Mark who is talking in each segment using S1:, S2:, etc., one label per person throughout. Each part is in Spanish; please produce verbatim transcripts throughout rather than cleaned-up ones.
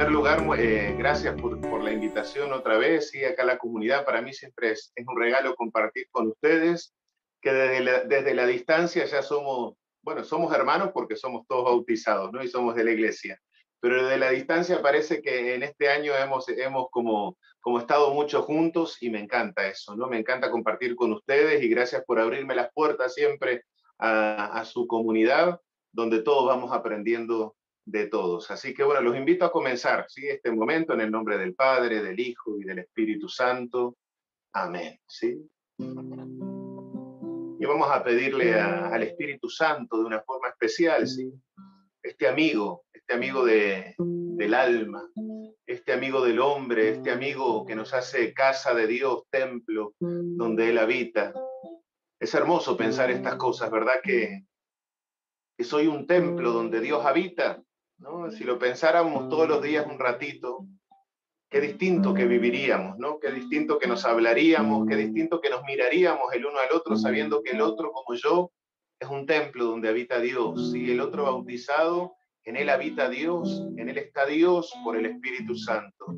S1: primer lugar, eh, gracias por, por la invitación otra vez. Sí, acá la comunidad para mí siempre es, es un regalo compartir con ustedes, que desde la, desde la distancia ya somos, bueno, somos hermanos porque somos todos bautizados, ¿no? Y somos de la iglesia. Pero desde la distancia parece que en este año hemos, hemos como, como estado mucho juntos y me encanta eso, ¿no? Me encanta compartir con ustedes y gracias por abrirme las puertas siempre a, a su comunidad, donde todos vamos aprendiendo de todos. Así que bueno, los invito a comenzar, ¿sí? Este momento en el nombre del Padre, del Hijo y del Espíritu Santo. Amén, ¿sí? Y vamos a pedirle a, al Espíritu Santo de una forma especial, ¿sí? Este amigo, este amigo de, del alma, este amigo del hombre, este amigo que nos hace casa de Dios, templo donde Él habita. Es hermoso pensar estas cosas, ¿verdad? Que, que soy un templo donde Dios habita, ¿no? Si lo pensáramos todos los días un ratito, qué distinto que viviríamos, ¿no? Qué distinto que nos hablaríamos, qué distinto que nos miraríamos el uno al otro sabiendo que el otro, como yo, es un templo donde habita Dios. Y el otro bautizado, en él habita Dios, en él está Dios por el Espíritu Santo.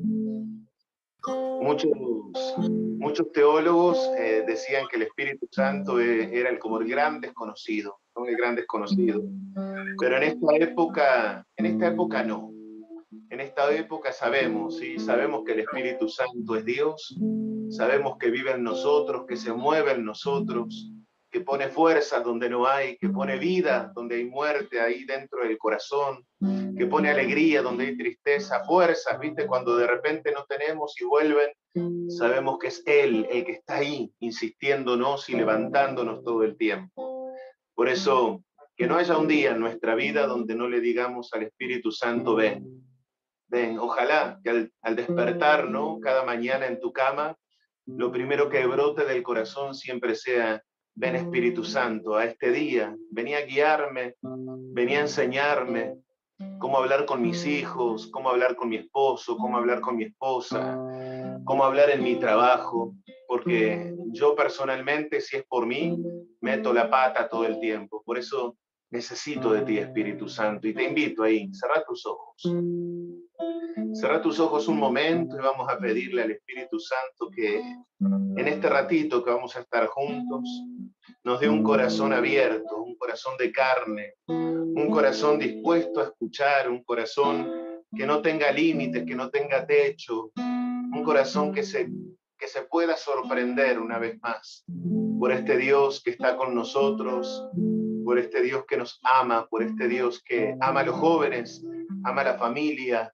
S1: Muchos, muchos teólogos eh, decían que el Espíritu Santo era el, como el gran desconocido, ¿no? El gran desconocido. Pero en esta época, en esta época no. En esta época sabemos, ¿sí? Sabemos que el Espíritu Santo es Dios, sabemos que vive en nosotros, que se mueve en nosotros, que pone fuerzas donde no hay, que pone vida donde hay muerte ahí dentro del corazón, que pone alegría donde hay tristeza, fuerzas, ¿viste? Cuando de repente no tenemos y vuelven, sabemos que es Él el que está ahí insistiéndonos y levantándonos todo el tiempo. Por eso, que no haya un día en nuestra vida donde no le digamos al Espíritu Santo, ven, ven, ojalá que al, al despertar, ¿no? Cada mañana en tu cama, lo primero que brote del corazón siempre sea, ven Espíritu Santo, a este día, vení a guiarme, vení a enseñarme cómo hablar con mis hijos, cómo hablar con mi esposo, cómo hablar con mi esposa, cómo hablar en mi trabajo, porque yo personalmente, si es por mí, meto la pata todo el tiempo. Por eso necesito de ti, Espíritu Santo, y te invito ahí, cerrá tus ojos. Cerrá tus ojos un momento y vamos a pedirle al Espíritu Santo que en este ratito que vamos a estar juntos, nos dé un corazón abierto, un corazón de carne, un corazón dispuesto a escuchar, un corazón que no tenga límites, que no tenga techo, un corazón que se, que se pueda sorprender una vez más por este Dios que está con nosotros, por este Dios que nos ama, por este Dios que ama a los jóvenes, ama a la familia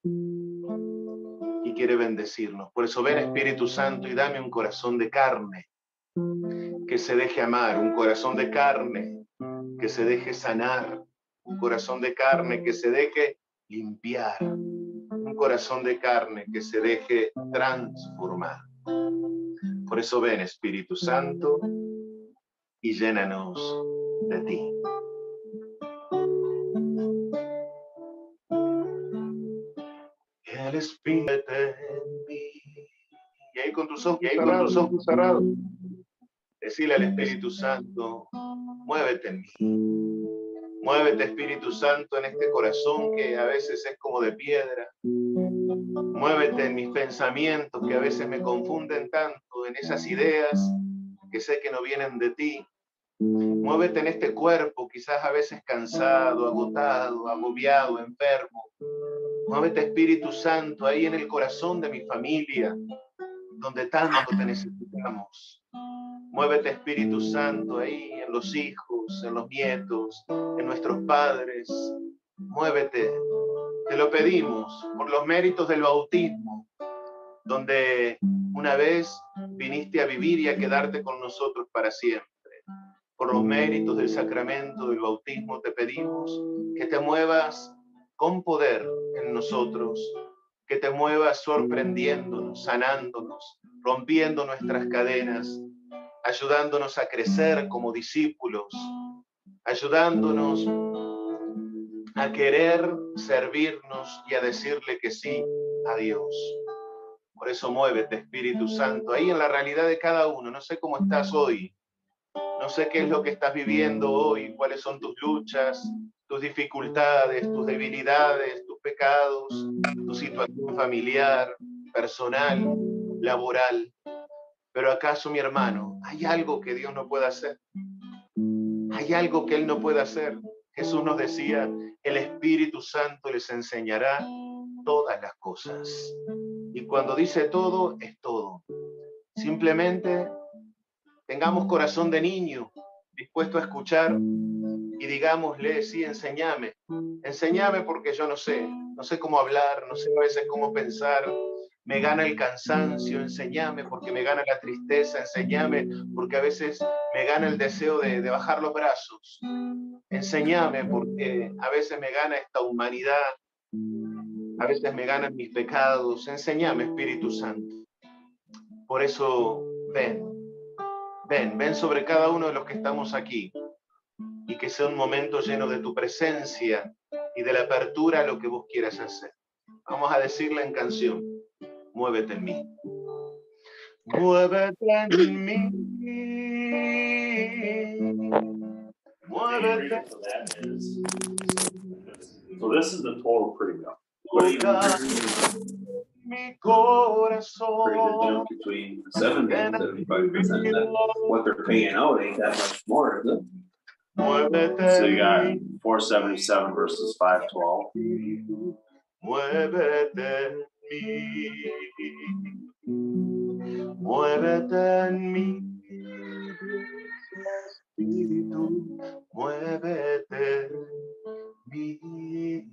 S1: y quiere bendecirnos. Por eso ven, Espíritu Santo, y dame un corazón de carne que se deje amar, un corazón de carne que se deje sanar, un corazón de carne que se deje limpiar, un corazón de carne que se deje transformar. Por eso ven, Espíritu Santo, y llénanos de ti. El Espíritu en mí. Y ahí con tus ojos y ahí cerrados, con tus ojos cerrados, decile al Espíritu Santo, muévete en mí. Muévete, Espíritu Santo, en este corazón que a veces es como de piedra. Muévete en mis pensamientos que a veces me confunden tanto, en esas ideas que sé que no vienen de ti. Muévete en este cuerpo, quizás a veces cansado, agotado, agobiado, enfermo. Muévete, Espíritu Santo, ahí en el corazón de mi familia, donde tanto te necesitamos. Muévete, Espíritu Santo, ahí en los hijos, en los nietos, en nuestros padres. Muévete, te lo pedimos, por los méritos del bautismo, donde una vez viniste a vivir y a quedarte con nosotros para siempre. Por los méritos del sacramento del bautismo te pedimos que te muevas con poder en nosotros, que te muevas sorprendiéndonos, sanándonos, rompiendo nuestras cadenas, ayudándonos a crecer como discípulos, ayudándonos a querer servirnos y a decirle que sí a Dios. Por eso muévete, Espíritu Santo, ahí en la realidad de cada uno. No sé cómo estás hoy, no sé qué es lo que estás viviendo hoy, cuáles son tus luchas, tus dificultades, tus debilidades, tus pecados, tu situación familiar, personal, laboral. Pero acaso, mi hermano, ¿hay algo que Dios no pueda hacer? ¿Hay algo que Él no pueda hacer? Jesús nos decía, el Espíritu Santo les enseñará todas las cosas. Y cuando dice todo, es todo. Simplemente tengamos corazón de niño, dispuesto a escuchar y digámosle, sí, enséñame. Enséñame porque yo no sé, no sé cómo hablar, no sé a veces cómo pensar. Me gana el cansancio, enséñame porque me gana la tristeza, enséñame porque a veces me gana el deseo de, de bajar los brazos. Enséñame porque a veces me gana esta humanidad, a veces me ganan mis pecados. Enséñame, Espíritu Santo. Por eso, ven, ven, ven sobre cada uno de los que estamos aquí y que sea un momento lleno de tu presencia y de la apertura a lo que vos quieras hacer. Vamos a decirla en canción. Muévete en mí. Muévete en mí. Muévete.
S2: So this is the total premium.
S1: Toca mi corazón.
S2: Pretty good jump between seventy and seventy-five percent. What they're paying out ain't that much more, is it?
S1: Muévete.
S2: So you got four seventy-seven versus five twelve.
S1: Muévete en mí. Muévete en mí. Espíritu, muévete en mí.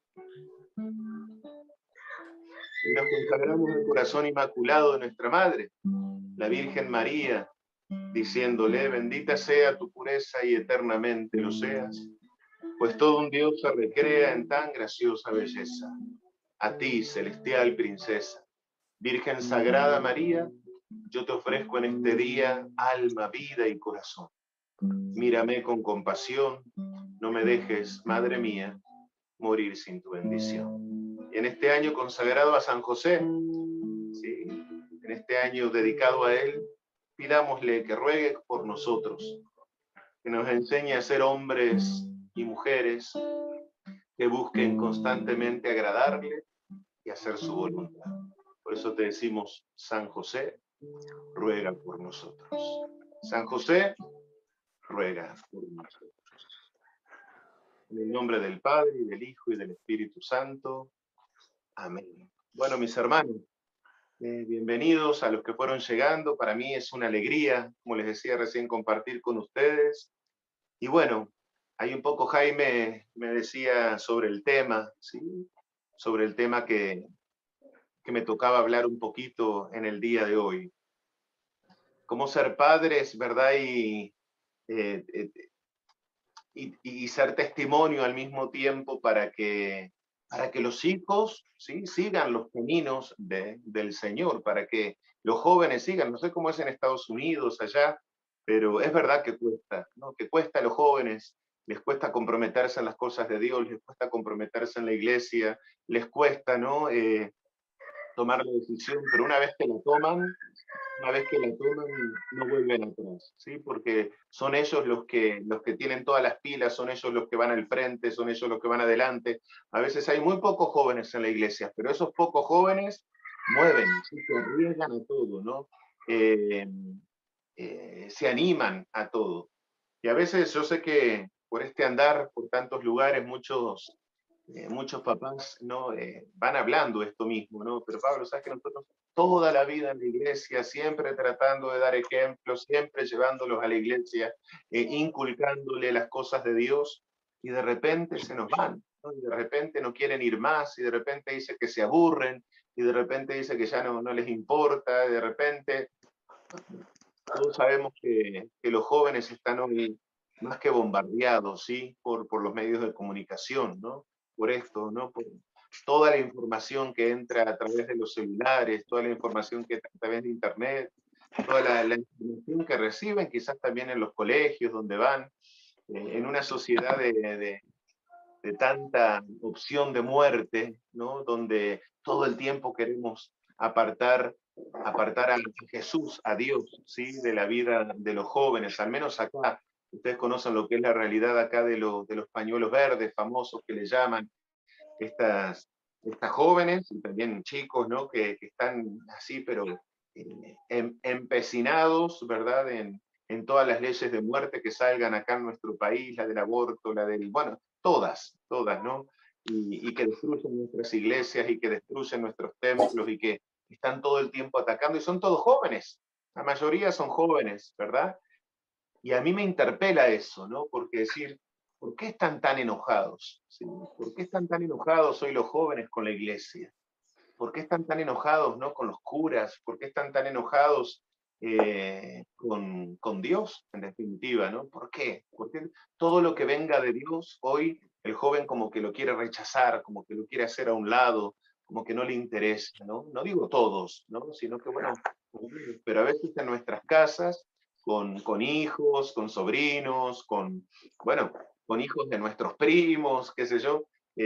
S1: Y nos consagramos el corazón inmaculado de nuestra Madre, la Virgen María, diciéndole, bendita sea tu pureza y eternamente lo seas, pues todo un Dios se recrea en tan graciosa belleza. A ti, celestial princesa, Virgen Sagrada María, yo te ofrezco en este día alma, vida y corazón. Mírame con compasión, no me dejes, Madre mía, morir sin tu bendición. Y en este año consagrado a San José, ¿sí? En este año dedicado a él, pidámosle que ruegue por nosotros, que nos enseñe a ser hombres y mujeres que busquen constantemente agradarle y hacer su voluntad. Por eso te decimos, San José, ruega por nosotros. San José, ruega por nosotros. En el nombre del Padre, y del Hijo, y del Espíritu Santo. Amén. Bueno, mis hermanos, eh, bienvenidos a los que fueron llegando. Para mí es una alegría, como les decía recién, compartir con ustedes. Y bueno, hay un poco, Jaime me decía sobre el tema, ¿sí? Sobre el tema que, que me tocaba hablar un poquito en el día de hoy. Cómo ser padres, ¿verdad? Y, eh, eh, y, y ser testimonio al mismo tiempo para que para que los hijos, ¿sí?, sigan los caminos de, del Señor, para que los jóvenes sigan. No sé cómo es en Estados Unidos, allá, pero es verdad que cuesta, ¿no? Que cuesta a los jóvenes, les cuesta comprometerse en las cosas de Dios, les cuesta comprometerse en la iglesia, les cuesta, ¿no?, eh, tomar la decisión, pero una vez que la toman, una vez que la toman, no vuelven atrás, ¿sí? Porque son ellos los que, los que tienen todas las pilas, son ellos los que van al frente, son ellos los que van adelante. A veces hay muy pocos jóvenes en la iglesia, pero esos pocos jóvenes mueven, ¿sí? Se arriesgan a todo, ¿no? Eh, eh, se animan a todo. Y a veces yo sé que por este andar por tantos lugares, muchos... Eh, muchos papás, ¿no?, eh, van hablando esto mismo, ¿no? Pero Pablo, ¿sabes que nosotros toda la vida en la iglesia, siempre tratando de dar ejemplos, siempre llevándolos a la iglesia, eh, inculcándole las cosas de Dios, y de repente se nos van, ¿no? Y de repente no quieren ir más, y de repente dice que se aburren, y de repente dice que ya no, no les importa, y de repente todos sabemos que, que los jóvenes están hoy más que bombardeados, ¿sí?, por, por los medios de comunicación, ¿no? Por esto, ¿no? Por toda la información que entra a través de los celulares, toda la información que entra a través de internet, toda la, la información que reciben quizás también en los colegios donde van, eh, en una sociedad de, de, de tanta opción de muerte, ¿no? Donde todo el tiempo queremos apartar, apartar a Jesús, a Dios, ¿sí?, de la vida de los jóvenes, al menos acá. Ustedes conocen lo que es la realidad acá de, lo, de los pañuelos verdes famosos que le llaman. estas, estas jóvenes y también chicos, ¿no? Que, que están así, pero eh, em- empecinados, ¿verdad? En, en todas las leyes de muerte que salgan acá en nuestro país, la del aborto, la del, bueno, todas, todas, ¿no? Y, y que destruyen nuestras iglesias y que destruyen nuestros templos y que están todo el tiempo atacando y son todos jóvenes, la mayoría son jóvenes, ¿verdad? Y a mí me interpela eso, ¿no? Porque decir, ¿por qué están tan enojados? ¿Sí? ¿Por qué están tan enojados hoy los jóvenes con la iglesia? ¿Por qué están tan enojados, ¿no? Con los curas? ¿Por qué están tan enojados eh, con, con Dios, en definitiva, ¿no? ¿Por qué? Porque todo lo que venga de Dios, hoy el joven como que lo quiere rechazar, como que lo quiere hacer a un lado, como que no le interesa, ¿no? No digo todos, ¿no? Sino que, bueno, pero a veces en nuestras casas, con, con hijos, con sobrinos, con, bueno, con hijos de nuestros primos, qué sé yo,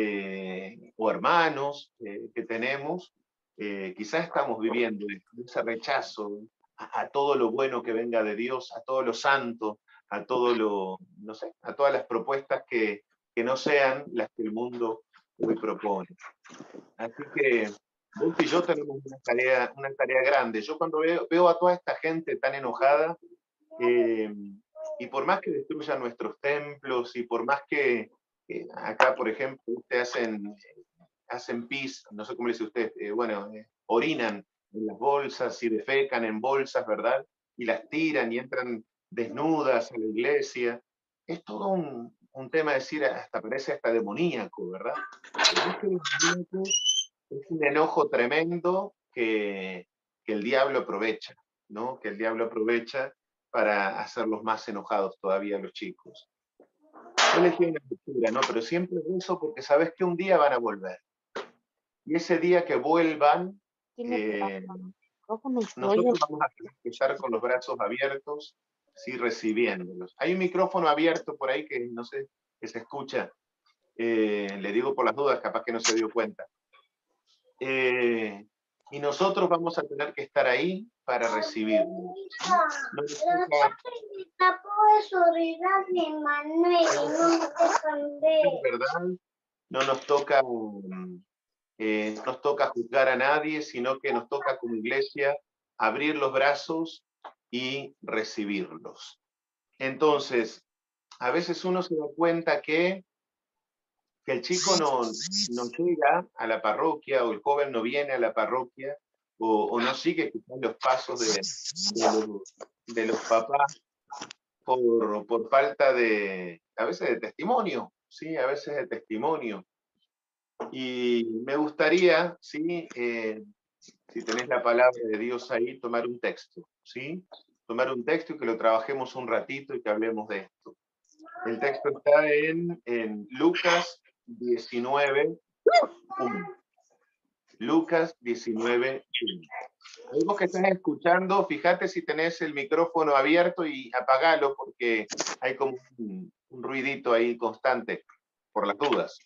S1: eh, o hermanos eh, que tenemos, eh, quizás estamos viviendo ese rechazo a, a, todo lo bueno que venga de Dios, a todo lo santo, a todo lo, no sé, a todas las propuestas que, que no sean las que el mundo hoy propone. Así que vos y yo tenemos una tarea, una tarea grande. Yo cuando veo, veo a toda esta gente tan enojada, eh, y por más que destruyan nuestros templos y por más que eh, acá, por ejemplo, ustedes hacen, hacen pis, no sé cómo le dice usted, eh, bueno, eh, orinan en las bolsas y defecan en bolsas, ¿verdad? Y las tiran y entran desnudas a la iglesia. Es todo un, un tema, decir, hasta parece hasta demoníaco, ¿verdad? Pero este demoníaco es un enojo tremendo que, que el diablo aprovecha, ¿no? Que el diablo aprovecha para hacerlos más enojados todavía a los chicos. Yo elegí una lectura, ¿no? Pero siempre eso porque sabes que un día van a volver. Y ese día que vuelvan, eh, nosotros vamos a tener que estar con los brazos abiertos, sí, recibiéndolos. Hay un micrófono abierto por ahí que no sé, que se escucha. Eh, le digo por las dudas, capaz que no se dio cuenta. Eh, y nosotros vamos a tener que estar ahí para recibirlos. ¿Sí? No nos toca, ¿verdad? No nos toca, eh, no nos toca juzgar a nadie, sino que nos toca como iglesia abrir los brazos y recibirlos. Entonces, a veces uno se da cuenta que que el chico no, no llega a la parroquia o el joven no viene a la parroquia o, o no sigue quizás los pasos de, de, los, de los papás por, por falta de, a veces de testimonio, ¿sí? A veces de testimonio. Y me gustaría, ¿sí? Eh, si tenés la palabra de Dios ahí, tomar un texto, ¿sí? Tomar un texto y que lo trabajemos un ratito y que hablemos de esto. El texto está en, en Lucas diecinueve, uno. Lucas diecinueve, uno. Ahí vos que estás escuchando, fíjate si tenés el micrófono abierto y apagalo porque hay como un, un ruidito ahí constante, por las dudas.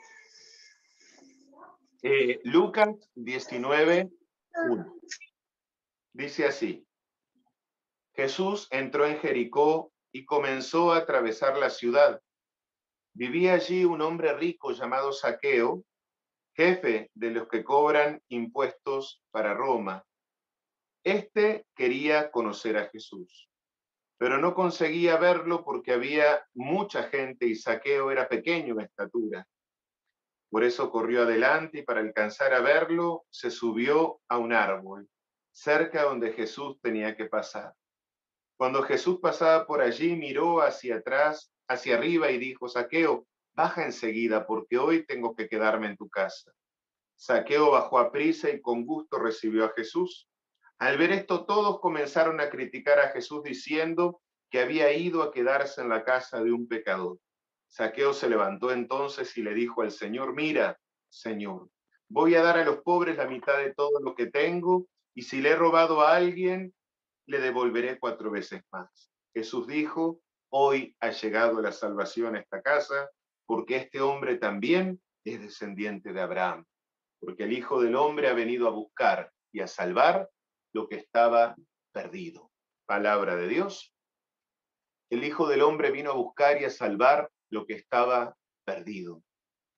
S1: Eh, Lucas diecinueve, uno. Dice así: Jesús entró en Jericó y comenzó a atravesar la ciudad. Vivía allí un hombre rico llamado Zaqueo, jefe de los que cobran impuestos para Roma. Este quería conocer a Jesús, pero no conseguía verlo porque había mucha gente y Zaqueo era pequeño en estatura. Por eso corrió adelante y para alcanzar a verlo se subió a un árbol, cerca donde Jesús tenía que pasar. Cuando Jesús pasaba por allí, miró hacia atrás, hacia arriba y dijo: Zaqueo, baja enseguida porque hoy tengo que quedarme en tu casa. Zaqueo bajó a prisa y con gusto recibió a Jesús. Al ver esto, todos comenzaron a criticar a Jesús diciendo que había ido a quedarse en la casa de un pecador. Zaqueo se levantó entonces y le dijo al Señor: mira, Señor, voy a dar a los pobres la mitad de todo lo que tengo, y si le he robado a alguien, le devolveré cuatro veces más. Jesús dijo: hoy ha llegado la salvación a esta casa, porque este hombre también es descendiente de Abraham, porque el Hijo del Hombre ha venido a buscar y a salvar lo que estaba perdido. Palabra de Dios. El Hijo del Hombre vino a buscar y a salvar lo que estaba perdido.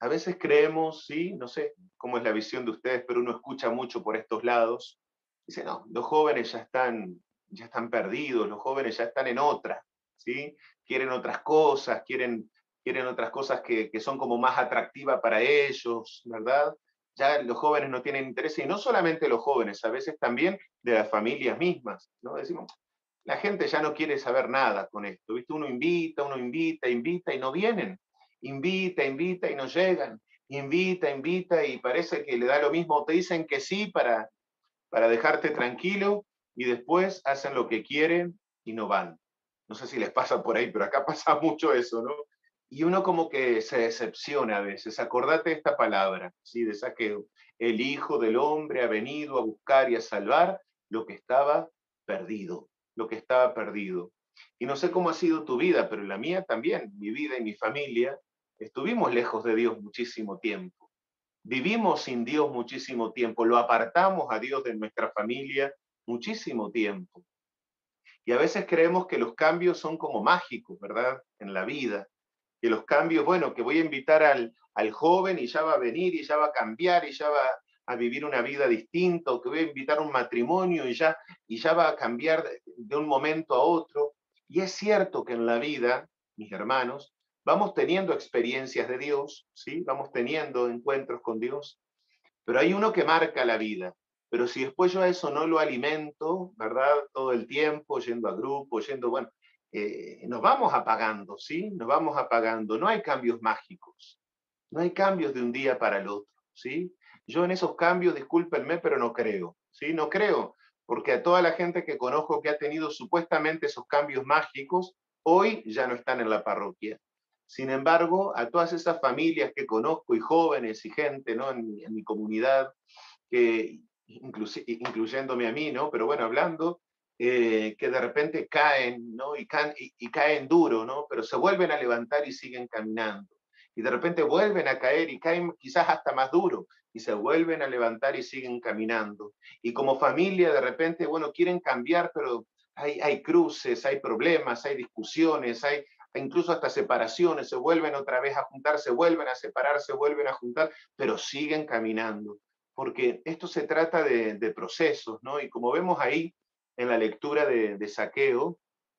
S1: A veces creemos, sí, no sé cómo es la visión de ustedes, pero uno escucha mucho por estos lados. Dice, no, los jóvenes ya están, ya están perdidos, los jóvenes ya están en otra, ¿sí? Quieren otras cosas, quieren, quieren otras cosas que, que son como más atractivas para ellos, ¿verdad? Ya los jóvenes no tienen interés, y no solamente los jóvenes, a veces también de las familias mismas, ¿no? Decimos, la gente ya no quiere saber nada con esto, ¿viste? Uno invita, uno invita, invita y no vienen. Invita, invita y no llegan. Invita, invita y parece que le da lo mismo. Te dicen que sí para, para dejarte tranquilo y después hacen lo que quieren y no van. No sé si les pasa por ahí, pero acá pasa mucho eso, ¿no? Y uno como que se decepciona a veces. Acordate esta palabra, ¿sí? De Saqueo. El Hijo del Hombre ha venido a buscar y a salvar lo que estaba perdido, lo que estaba perdido. Y no sé cómo ha sido tu vida, pero la mía también, mi vida y mi familia, estuvimos lejos de Dios muchísimo tiempo. Vivimos sin Dios muchísimo tiempo, lo apartamos a Dios de nuestra familia muchísimo tiempo. Y a veces creemos que los cambios son como mágicos, ¿verdad? En la vida. Que los cambios, bueno, que voy a invitar al, al joven y ya va a venir y ya va a cambiar y ya va a vivir una vida distinta, o que voy a invitar a un matrimonio y ya, y ya va a cambiar de, de un momento a otro. Y es cierto que en la vida, mis hermanos, vamos teniendo experiencias de Dios, ¿sí? Vamos teniendo encuentros con Dios, pero hay uno que marca la vida. Pero si después yo a eso no lo alimento, ¿verdad? Todo el tiempo, yendo a grupos, yendo, bueno, eh, nos vamos apagando, ¿sí? Nos vamos apagando. No hay cambios mágicos. No hay cambios de un día para el otro, ¿sí? Yo en esos cambios, discúlpenme, pero no creo, ¿sí? No creo, porque a toda la gente que conozco que ha tenido supuestamente esos cambios mágicos, hoy ya no están en la parroquia. Sin embargo, a todas esas familias que conozco y jóvenes y gente, ¿no? En, mi- en mi comunidad, que incluyéndome a mí, ¿no? Pero bueno, hablando, eh, que de repente caen, ¿no? Y, caen, y, y caen duro, ¿no? Pero se vuelven a levantar y siguen caminando. Y de repente vuelven a caer y caen quizás hasta más duro y se vuelven a levantar y siguen caminando. Y como familia de repente, bueno, quieren cambiar, pero hay, hay cruces, hay problemas, hay discusiones, hay incluso hasta separaciones, se vuelven otra vez a juntar, se vuelven a separar, se vuelven a juntar, pero siguen caminando porque esto se trata de, de procesos, ¿no? Y como vemos ahí en la lectura de, de Saqueo,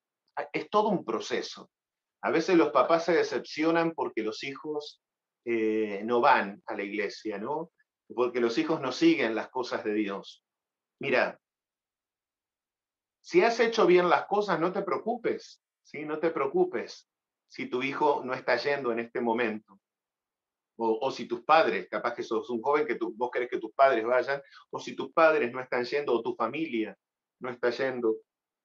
S1: es todo un proceso. A veces los papás se decepcionan porque los hijos eh, no van a la iglesia, ¿no? Porque los hijos no siguen las cosas de Dios. Mira, si has hecho bien las cosas, no te preocupes, ¿sí? No te preocupes si tu hijo no está yendo en este momento. O, o si tus padres, capaz que sos un joven que tú, vos querés que tus padres vayan, o si tus padres no están yendo, o tu familia no está yendo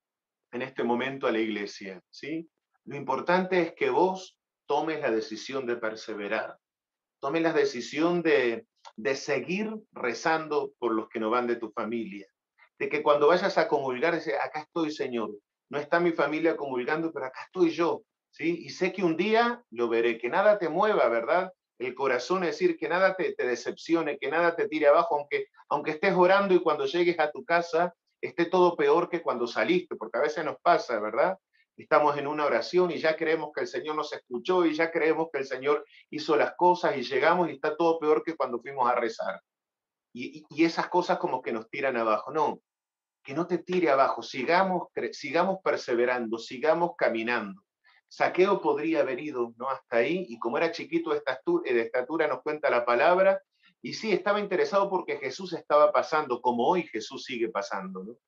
S1: en este momento a la iglesia, ¿sí? Lo importante es que vos tomes la decisión de perseverar, tomes la decisión de, de seguir rezando por los que no van de tu familia, de que cuando vayas a comulgar, dices, acá estoy, Señor, no está mi familia comulgando, pero acá estoy yo, ¿sí? Y sé que un día lo veré, que nada te mueva, ¿verdad? El corazón, es decir, que nada te, te decepcione, que nada te tire abajo, aunque, aunque estés orando y cuando llegues a tu casa esté todo peor que cuando saliste, porque a veces nos pasa, ¿verdad? Estamos en una oración y ya creemos que el Señor nos escuchó y ya creemos que el Señor hizo las cosas y llegamos y está todo peor que cuando fuimos a rezar. Y, y, y esas cosas como que nos tiran abajo. No, que no te tire abajo, sigamos, sigamos perseverando, sigamos caminando. Saqueo podría haber ido, ¿no? Hasta ahí, y como era chiquito de estatura, de estatura, nos cuenta la palabra, y sí, estaba interesado porque Jesús estaba pasando, como hoy Jesús sigue pasando, ¿no?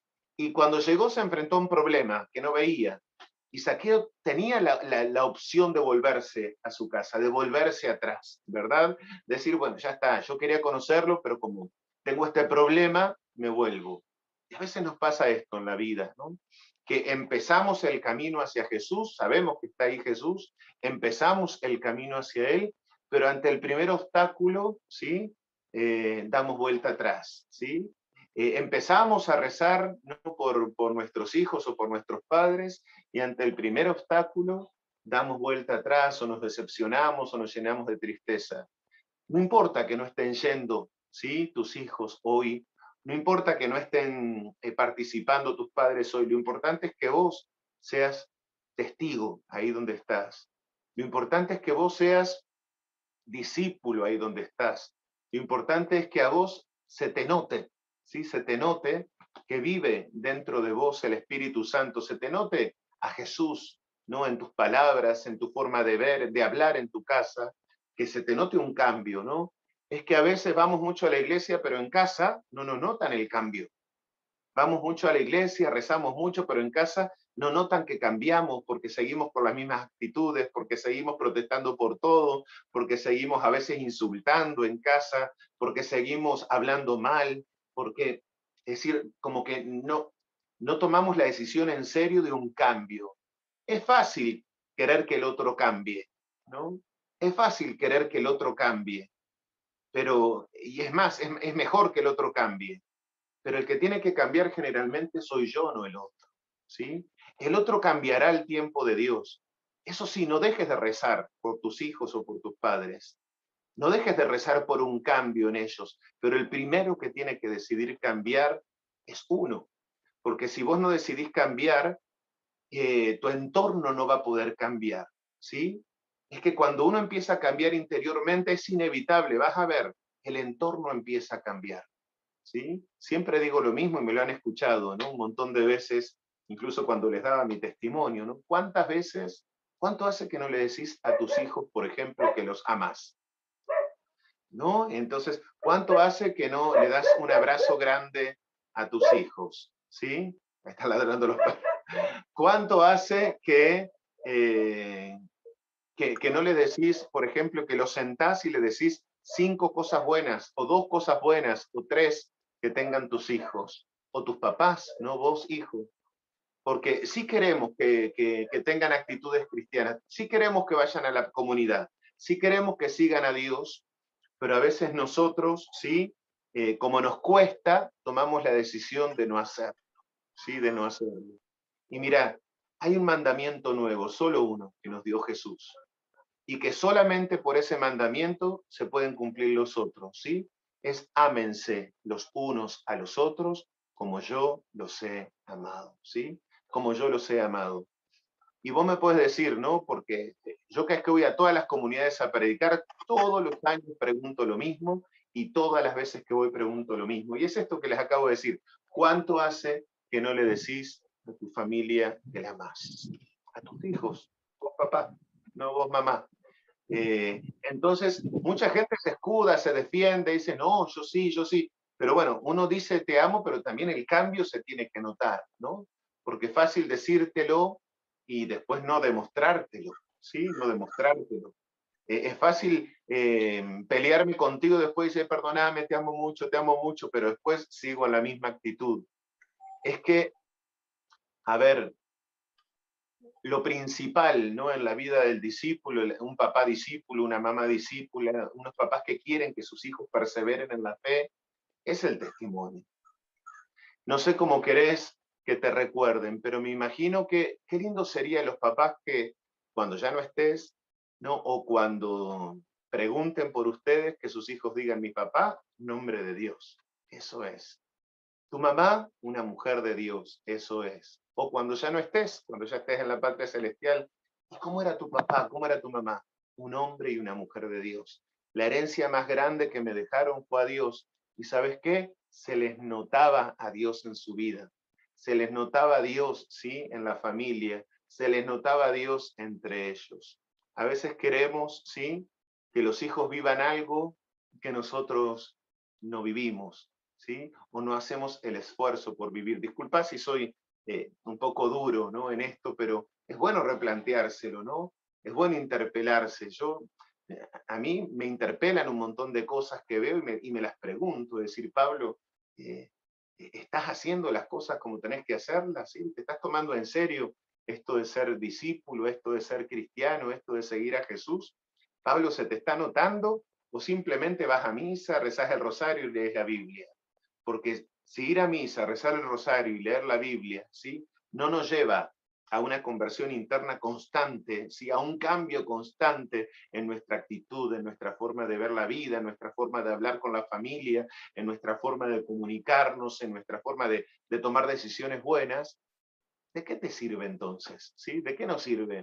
S1: Y cuando llegó se enfrentó a un problema que no veía, y Saqueo tenía la, la, la, opción de volverse a su casa, de volverse atrás, ¿verdad? Decir, bueno, ya está, yo quería conocerlo, pero como tengo este problema, me vuelvo. Y a veces nos pasa esto en la vida, ¿no? Que empezamos el camino hacia Jesús, sabemos que está ahí Jesús, empezamos el camino hacia Él, pero ante el primer obstáculo, ¿sí? Eh, damos vuelta atrás, ¿sí? Eh, empezamos a rezar no por, por nuestros hijos o por nuestros padres, y ante el primer obstáculo damos vuelta atrás o nos decepcionamos o nos llenamos de tristeza. No importa que no estén yendo, ¿sí? Tus hijos hoy, no importa que no estén eh, participando tus padres hoy, lo importante es que vos seas testigo ahí donde estás. Lo importante es que vos seas discípulo ahí donde estás. Lo importante es que a vos se te note, ¿sí? Se te note que vive dentro de vos el Espíritu Santo, se te note a Jesús, ¿no? En tus palabras, en tu forma de ver, de hablar en tu casa, que se te note un cambio, ¿no? Es que a veces vamos mucho a la iglesia, pero en casa no nos notan el cambio. Vamos mucho a la iglesia, rezamos mucho, pero en casa no notan que cambiamos porque seguimos con las mismas actitudes, porque seguimos protestando por todo, porque seguimos a veces insultando en casa, porque seguimos hablando mal, porque, es decir, como que no, no tomamos la decisión en serio de un cambio. Es fácil querer que el otro cambie, ¿no? Es fácil querer que el otro cambie, pero, y es más, es, es mejor que el otro cambie, pero el que tiene que cambiar generalmente soy yo, no el otro, ¿sí? El otro cambiará al tiempo de Dios. Eso sí, no dejes de rezar por tus hijos o por tus padres. No dejes de rezar por un cambio en ellos, pero el primero que tiene que decidir cambiar es uno, porque si vos no decidís cambiar, eh, tu entorno no va a poder cambiar, ¿sí? Es que cuando uno empieza a cambiar interiormente es inevitable, vas a ver, el entorno empieza a cambiar. ¿Sí? Siempre digo lo mismo y me lo han escuchado, ¿no? Un montón de veces, incluso cuando les daba mi testimonio, ¿no? ¿Cuántas veces, cuánto hace que no le decís a tus hijos, por ejemplo, que los amás? ¿No? Entonces, ¿cuánto hace que no le das un abrazo grande a tus hijos? ¿Sí? Ahí están ladrando los perros. ¿Cuánto hace que, eh, que, que no le decís, por ejemplo, que los sentás y le decís cinco cosas buenas, o dos cosas buenas, o tres que tengan tus hijos, o tus papás, no vos, hijo? Porque sí queremos que, que, que tengan actitudes cristianas, sí queremos que vayan a la comunidad, sí queremos que sigan a Dios, pero a veces nosotros, ¿sí? Eh, como nos cuesta, tomamos la decisión de no hacerlo, ¿sí? De no hacerlo. Y mira, hay un mandamiento nuevo, solo uno, que nos dio Jesús, y que solamente por ese mandamiento se pueden cumplir los otros, ¿sí? Es ámense los unos a los otros como yo los he amado, ¿sí? Como yo los he amado. Y vos me puedes decir, ¿no? Porque yo cada vez que voy a todas las comunidades a predicar, todos los años pregunto lo mismo y todas las veces que voy pregunto lo mismo. Y es esto que les acabo de decir. ¿Cuánto hace que no le decís a tu familia que la amás? A tus hijos, vos papá, no vos mamá. Eh, entonces, mucha gente se escuda, se defiende, dice, no, yo sí, yo sí. Pero bueno, uno dice te amo, pero también el cambio se tiene que notar, ¿no? Porque es fácil decírtelo y después no demostrártelo, ¿sí? No demostrártelo. Eh, es fácil eh, pelearme contigo después y decir, perdóname, te amo mucho, te amo mucho, pero después sigo en la misma actitud. Es que, a ver, lo principal, ¿no? En la vida del discípulo, un papá discípulo, una mamá discípula, unos papás que quieren que sus hijos perseveren en la fe, es el testimonio. No sé cómo querés que te recuerden, pero me imagino que qué lindo sería los papás que cuando ya no estés, ¿no? O cuando pregunten por ustedes, que sus hijos digan, mi papá, nombre de Dios. Eso es. Tu mamá, una mujer de Dios, eso es. O cuando ya no estés, cuando ya estés en la patria celestial, ¿y cómo era tu papá? ¿Cómo era tu mamá? Un hombre y una mujer de Dios. La herencia más grande que me dejaron fue a Dios. ¿Y sabes qué? Se les notaba a Dios en su vida. Se les notaba a Dios, ¿sí? En la familia. Se les notaba a Dios entre ellos. A veces queremos, ¿sí? Que los hijos vivan algo que nosotros no vivimos, ¿sí? O no hacemos el esfuerzo por vivir. Disculpa si soy eh, un poco duro, ¿no? En esto, pero es bueno replanteárselo, ¿no? Es bueno interpelarse. Yo, eh, a mí me interpelan un montón de cosas que veo y me, y me las pregunto. Decir, Pablo, eh, ¿estás haciendo las cosas como tenés que hacerlas? ¿Sí? ¿Te estás tomando en serio esto de ser discípulo, esto de ser cristiano, esto de seguir a Jesús? Pablo, ¿se te está notando? ¿O simplemente vas a misa, rezás el rosario y lees la Biblia? Porque si ir a misa, rezar el rosario y leer la Biblia, ¿sí? No nos lleva a una conversión interna constante, ¿sí? A un cambio constante en nuestra actitud, en nuestra forma de ver la vida, en nuestra forma de hablar con la familia, en nuestra forma de comunicarnos, en nuestra forma de, de tomar decisiones buenas, ¿de qué te sirve entonces? ¿Sí? ¿De qué nos sirve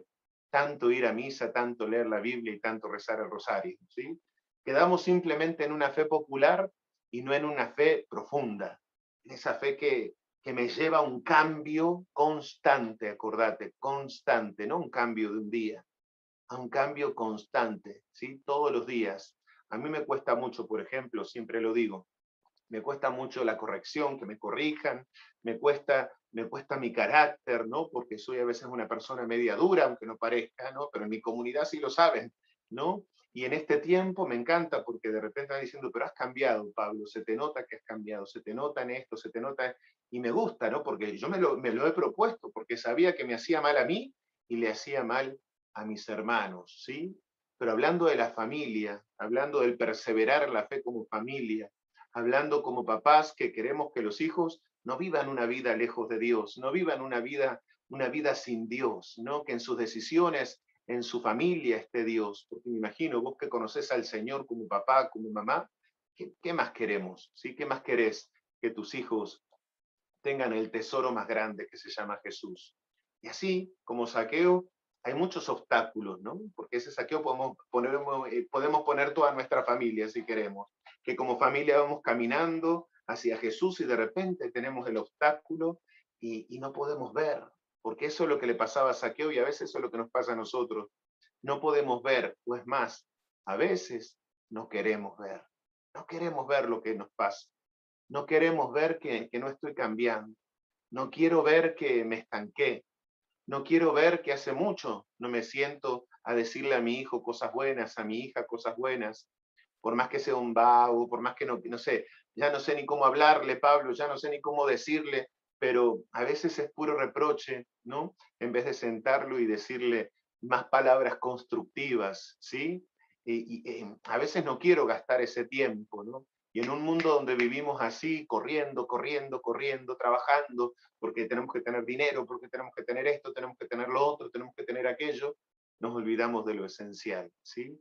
S1: tanto ir a misa, tanto leer la Biblia y tanto rezar el rosario, ¿sí? Quedamos simplemente en una fe popular y no en una fe profunda, en esa fe que, que me lleva a un cambio constante, acordate, constante, no un cambio de un día, a un cambio constante, ¿sí? Todos los días. A mí me cuesta mucho, por ejemplo, siempre lo digo, me cuesta mucho la corrección, que me corrijan, me cuesta, me cuesta mi carácter, ¿no? Porque soy a veces una persona media dura, aunque no parezca, ¿no? Pero en mi comunidad sí lo saben, ¿no? Y en este tiempo me encanta porque de repente van diciendo, pero has cambiado, Pablo, se te nota que has cambiado, se te nota en esto, se te nota... Y me gusta, ¿no? Porque yo me lo, me lo he propuesto, porque sabía que me hacía mal a mí y le hacía mal a mis hermanos, ¿sí? Pero hablando de la familia, hablando del perseverar en la fe como familia, hablando como papás que queremos que los hijos no vivan una vida lejos de Dios, no vivan una vida, una vida sin Dios, ¿no? Que en sus decisiones, en su familia esté Dios. Porque me imagino, vos que conoces al Señor como papá, como mamá, ¿qué, qué más queremos? ¿Sí? ¿Qué más querés? Que tus hijos tengan el tesoro más grande que se llama Jesús. Y así, como Saqueo, hay muchos obstáculos, ¿no? Porque ese saqueo podemos poner, podemos poner toda nuestra familia si queremos, que como familia vamos caminando hacia Jesús y de repente tenemos el obstáculo y, y no podemos ver, porque eso es lo que le pasaba a Saqueo y a veces eso es lo que nos pasa a nosotros. No podemos ver, o es más, a veces no queremos ver, no queremos ver lo que nos pasa, no queremos ver que, que no estoy cambiando, no quiero ver que me estanqué, no quiero ver que hace mucho no me siento a decirle a mi hijo cosas buenas, a mi hija cosas buenas, por más que sea un vago, por más que no, no sé, ya no sé ni cómo hablarle, Pablo, ya no sé ni cómo decirle, pero a veces es puro reproche, ¿no? En vez de sentarlo y decirle más palabras constructivas, ¿sí? Y, y eh, a veces no quiero gastar ese tiempo, ¿no? Y en un mundo donde vivimos así, corriendo, corriendo, corriendo, trabajando, porque tenemos que tener dinero, porque tenemos que tener esto, tenemos que tener lo otro, tenemos que tener aquello, nos olvidamos de lo esencial, ¿sí?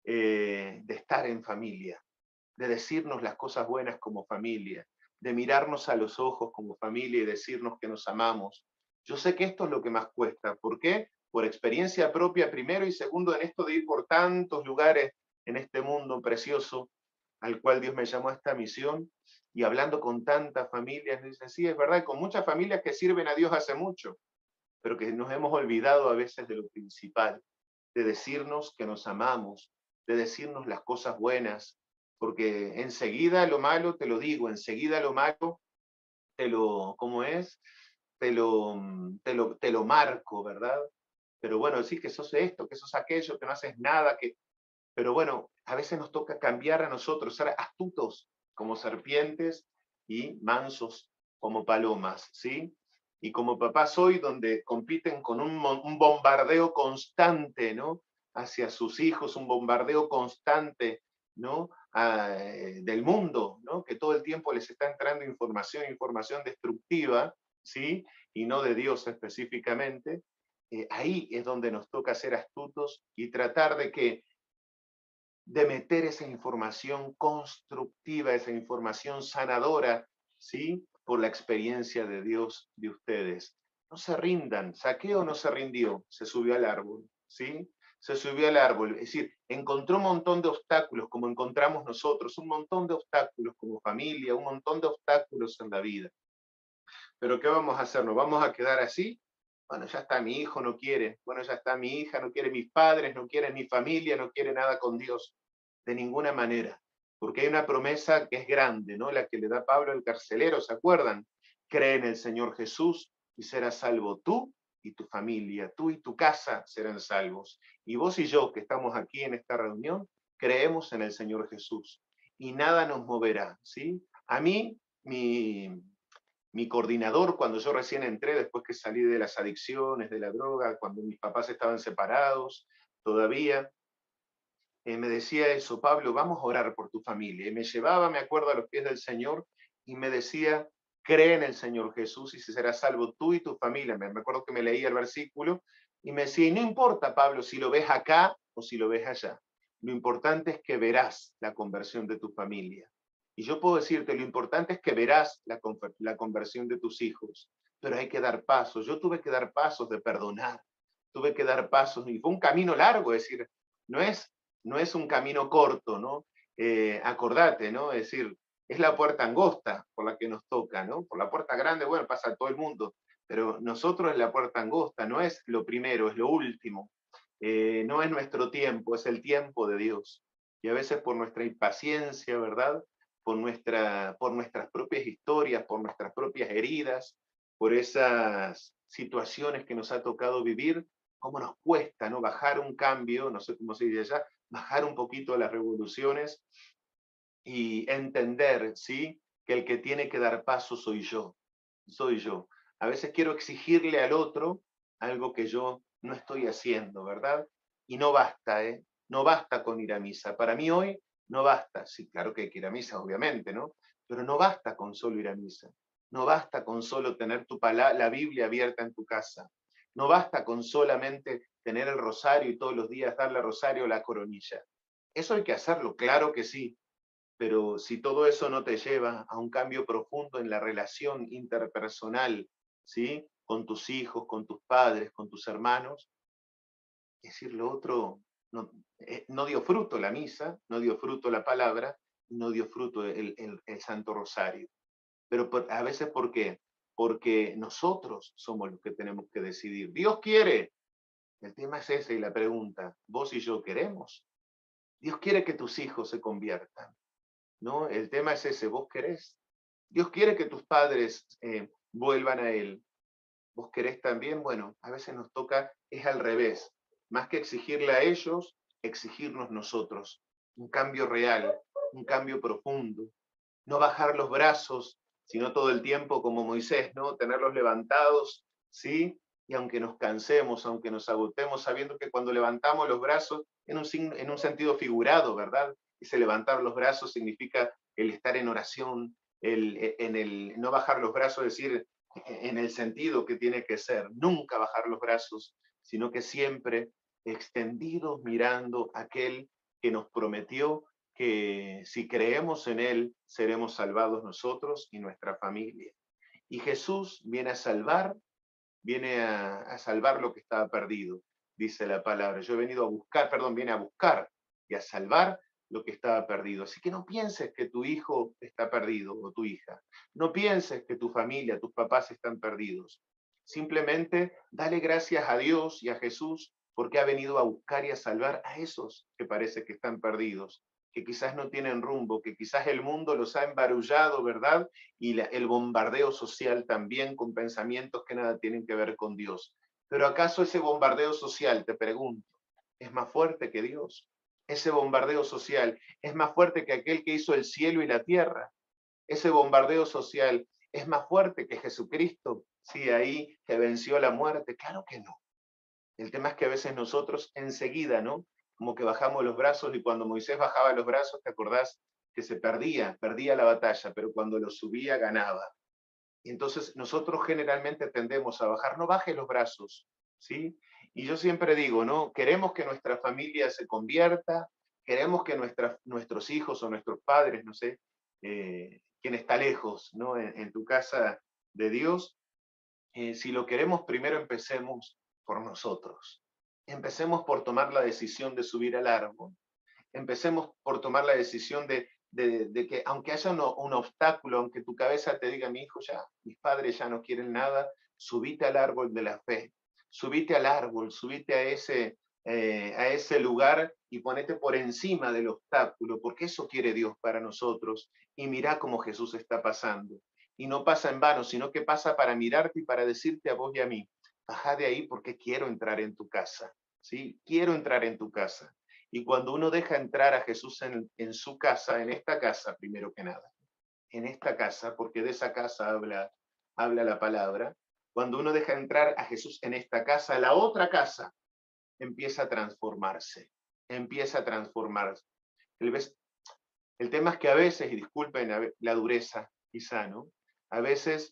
S1: Eh, de estar en familia, de decirnos las cosas buenas como familia, de mirarnos a los ojos como familia y decirnos que nos amamos. Yo sé que esto es lo que más cuesta. ¿Por qué? Por experiencia propia primero y segundo en esto de ir por tantos lugares en este mundo precioso al cual Dios me llamó a esta misión y hablando con tantas familias, dicen, sí, es verdad, con muchas familias que sirven a Dios hace mucho, pero que nos hemos olvidado a veces de lo principal, de decirnos que nos amamos, de decirnos las cosas buenas, porque enseguida lo malo, te lo digo, enseguida lo malo, te lo, ¿cómo es? Te lo, te lo, te lo marco, ¿verdad? Pero bueno, decir que sos esto, que sos aquello, que no haces nada, que... Pero bueno, a veces nos toca cambiar a nosotros, ser astutos como serpientes y mansos como palomas, ¿sí? Y como papá soy, donde compiten con un, un bombardeo constante, ¿no? Hacia sus hijos, un bombardeo constante, ¿no? Ah, eh, del mundo, ¿no? Que todo el tiempo les está entrando información, información destructiva, ¿sí? Y no de Dios específicamente. Eh, ahí es donde nos toca ser astutos y tratar de que de meter esa información constructiva, esa información sanadora, ¿sí? Por la experiencia de Dios de ustedes. No se rindan. Saqueo no se rindió, se subió al árbol, ¿sí? Se subió al árbol, es decir, encontró un montón de obstáculos como encontramos nosotros, un montón de obstáculos como familia, un montón de obstáculos en la vida. Pero ¿qué vamos a hacer? ¿Nos vamos a quedar así? Bueno, ya está, mi hijo no quiere, bueno, ya está, mi hija no quiere, mis padres no quieren, mi familia no quiere nada con Dios, de ninguna manera, porque hay una promesa que es grande, ¿no? La que le da Pablo al carcelero, ¿se acuerdan? Cree en el Señor Jesús y serás salvo tú y tu familia, tú y tu casa serán salvos. Y vos y yo, que estamos aquí en esta reunión, creemos en el Señor Jesús y nada nos moverá, ¿sí? A mí, mi, mi coordinador, cuando yo recién entré, después que salí de las adicciones, de la droga, cuando mis papás estaban separados todavía, eh, me decía eso, Pablo, vamos a orar por tu familia. Y me llevaba, me acuerdo, a los pies del Señor y me decía, cree en el Señor Jesús y se serás salvo tú y tu familia. Me, me acuerdo que me leía el versículo y me decía, y no importa, Pablo, si lo ves acá o si lo ves allá. Lo importante es que verás la conversión de tu familia. Y yo puedo decirte, lo importante es que verás la, la conversión de tus hijos, pero hay que dar pasos. Yo tuve que dar pasos de perdonar, tuve que dar pasos, y fue un camino largo, es decir, no es, no es un camino corto, ¿no? Eh, acordate, ¿no? Es decir, es la puerta angosta por la que nos toca, ¿no? Por la puerta grande, bueno, pasa a todo el mundo, pero nosotros es la puerta angosta, no es lo primero, es lo último. Eh, no es nuestro tiempo, es el tiempo de Dios. Y a veces por nuestra impaciencia, ¿verdad? Por, nuestra, por nuestras propias historias, por nuestras propias heridas, por esas situaciones que nos ha tocado vivir, cómo nos cuesta, ¿no? Bajar un cambio, no sé cómo se dice allá, bajar un poquito las revoluciones y entender, ¿sí? Que el que tiene que dar paso soy yo, soy yo. A veces quiero exigirle al otro algo que yo no estoy haciendo, ¿verdad? Y no basta, ¿eh? No basta con ir a misa. Para mí hoy no basta. Sí, claro que hay que ir a misa, obviamente, ¿no? Pero no basta con solo ir a misa. No basta con solo tener tu palabra, la Biblia abierta en tu casa. No basta con solamente tener el rosario y todos los días darle rosario o la coronilla. Eso hay que hacerlo, claro que sí, pero si todo eso no te lleva a un cambio profundo en la relación interpersonal, ¿sí? Con tus hijos, con tus padres, con tus hermanos, es decir, lo otro no, eh, no dio fruto la misa, no dio fruto la palabra, no dio fruto el, el, el Santo Rosario. Pero por, a veces, ¿por qué? Porque nosotros somos los que tenemos que decidir. Dios quiere. El tema es ese y la pregunta, ¿vos y yo queremos? Dios quiere que tus hijos se conviertan. ¿No? El tema es ese, ¿vos querés? Dios quiere que tus padres eh, vuelvan a Él. ¿Vos querés también? Bueno, a veces nos toca, es al revés. Más que exigirle a ellos, exigirnos nosotros. Un cambio real, un cambio profundo. No bajar los brazos, sino todo el tiempo como Moisés, ¿no? Tenerlos levantados, ¿sí? Y aunque nos cansemos, aunque nos agotemos, sabiendo que cuando levantamos los brazos, en un, en un sentido figurado, ¿verdad? Ese levantar los brazos significa el estar en oración, el, en el no bajar los brazos, es decir, en el sentido que tiene que ser, nunca bajar los brazos, sino que siempre extendidos mirando a aquel que nos prometió que si creemos en Él, seremos salvados nosotros y nuestra familia. Y Jesús viene a salvar, viene a, a salvar lo que estaba perdido, dice la palabra. Yo he venido a buscar, perdón, viene a buscar y a salvar lo que estaba perdido. Así que no pienses que tu hijo está perdido o tu hija. No pienses que tu familia, tus papás están perdidos. Simplemente dale gracias a Dios y a Jesús porque ha venido a buscar y a salvar a esos que parece que están perdidos, que quizás no tienen rumbo, que quizás el mundo los ha embarullado, ¿verdad? Y la, el bombardeo social también con pensamientos que nada tienen que ver con Dios. Pero ¿acaso ese bombardeo social, te pregunto, es más fuerte que Dios? Ese bombardeo social es más fuerte que aquel que hizo el cielo y la tierra. Ese bombardeo social es más fuerte que Jesucristo, sí, ahí que venció la muerte. Claro que no. El tema es que a veces nosotros enseguida, ¿no? Como que bajamos los brazos y cuando Moisés bajaba los brazos, ¿te acordás? Que se perdía, perdía la batalla, pero cuando lo subía ganaba. Y entonces nosotros generalmente tendemos a bajar, no bajes los brazos, ¿sí? Y yo siempre digo, ¿no? Queremos que nuestra familia se convierta, queremos que nuestra, nuestros hijos o nuestros padres, no sé, eh, quien está lejos, ¿no? En, en tu casa de Dios, eh, si lo queremos, primero empecemos por nosotros. Empecemos por tomar la decisión de subir al árbol. Empecemos por tomar la decisión de, de, de que aunque haya un, un obstáculo, aunque tu cabeza te diga, mi hijo ya, mis padres ya no quieren nada, subite al árbol de la fe. Subite al árbol, subite a ese, eh, a ese lugar y ponete por encima del obstáculo, porque eso quiere Dios para nosotros. Y mira cómo Jesús está pasando. Y no pasa en vano, sino que pasa para mirarte y para decirte a vos y a mí, baja de ahí porque quiero entrar en tu casa, ¿sí? Quiero entrar en tu casa. Y cuando uno deja entrar a Jesús en, en su casa, en esta casa, primero que nada, en esta casa, porque de esa casa habla, habla la palabra, cuando uno deja entrar a Jesús en esta casa, la otra casa empieza a transformarse, empieza a transformarse. El, el tema es que a veces, y disculpen la dureza quizá, ¿no? A veces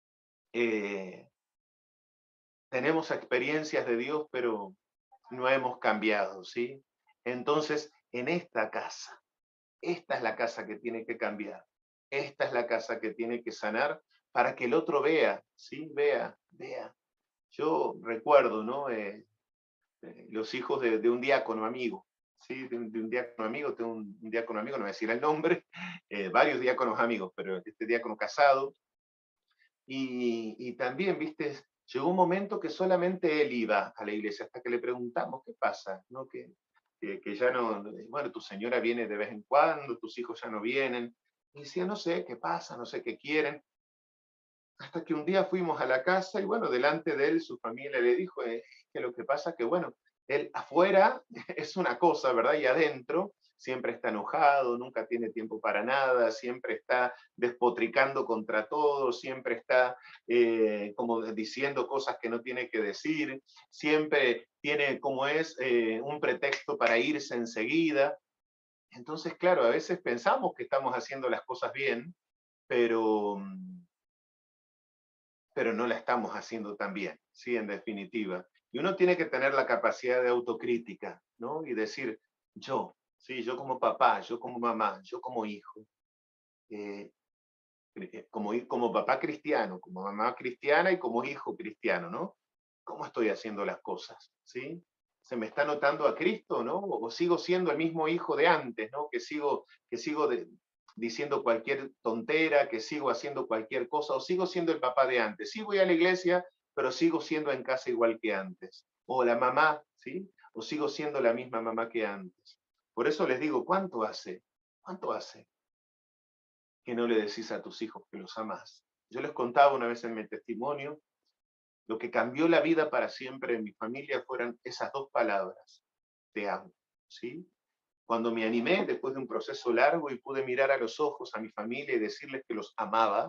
S1: eh, tenemos experiencias de Dios, pero no hemos cambiado, ¿sí? Entonces, en esta casa, esta es la casa que tiene que cambiar, esta es la casa que tiene que sanar para que el otro vea, ¿sí? Vea, vea. Yo recuerdo, ¿no? Eh, eh, los hijos de, de un diácono amigo, ¿sí? De un, de un diácono amigo, tengo un, un diácono amigo, no voy a decir el nombre, eh, varios diáconos amigos, pero este diácono casado, y, y también, viste, llegó un momento que solamente él iba a la iglesia, hasta que le preguntamos qué pasa, ¿no? Que, que, que ya no, bueno, tu señora viene de vez en cuando, tus hijos ya no vienen, y decía, no sé qué pasa, no sé qué quieren, hasta que un día fuimos a la casa y bueno, delante de él su familia le dijo eh, que lo que pasa que bueno, él afuera es una cosa, ¿verdad? Y adentro siempre está enojado, nunca tiene tiempo para nada, siempre está despotricando contra todo, siempre está eh, como diciendo cosas que no tiene que decir, siempre tiene como es eh, un pretexto para irse enseguida. Entonces, claro, a veces pensamos que estamos haciendo las cosas bien, pero pero no la estamos haciendo tan bien, ¿sí? En definitiva. Y uno tiene que tener la capacidad de autocrítica, ¿no? Y decir, yo, sí, yo como papá, yo como mamá, yo como hijo, eh, eh, como, como papá cristiano, como mamá cristiana y como hijo cristiano, ¿no? ¿Cómo estoy haciendo las cosas? ¿Sí? ¿Se me está notando a Cristo, no? O sigo siendo el mismo hijo de antes, ¿no? Que sigo, que sigo de, diciendo cualquier tontera, que sigo haciendo cualquier cosa, o sigo siendo el papá de antes. Sí voy a la iglesia, pero sigo siendo en casa igual que antes. O la mamá, ¿sí? O sigo siendo la misma mamá que antes. Por eso les digo, ¿cuánto hace? ¿Cuánto hace que no le decís a tus hijos que los amás? Yo les contaba una vez en mi testimonio, lo que cambió la vida para siempre en mi familia fueron esas dos palabras, te amo, ¿sí? Cuando me animé, después de un proceso largo, y pude mirar a los ojos a mi familia y decirles que los amaba,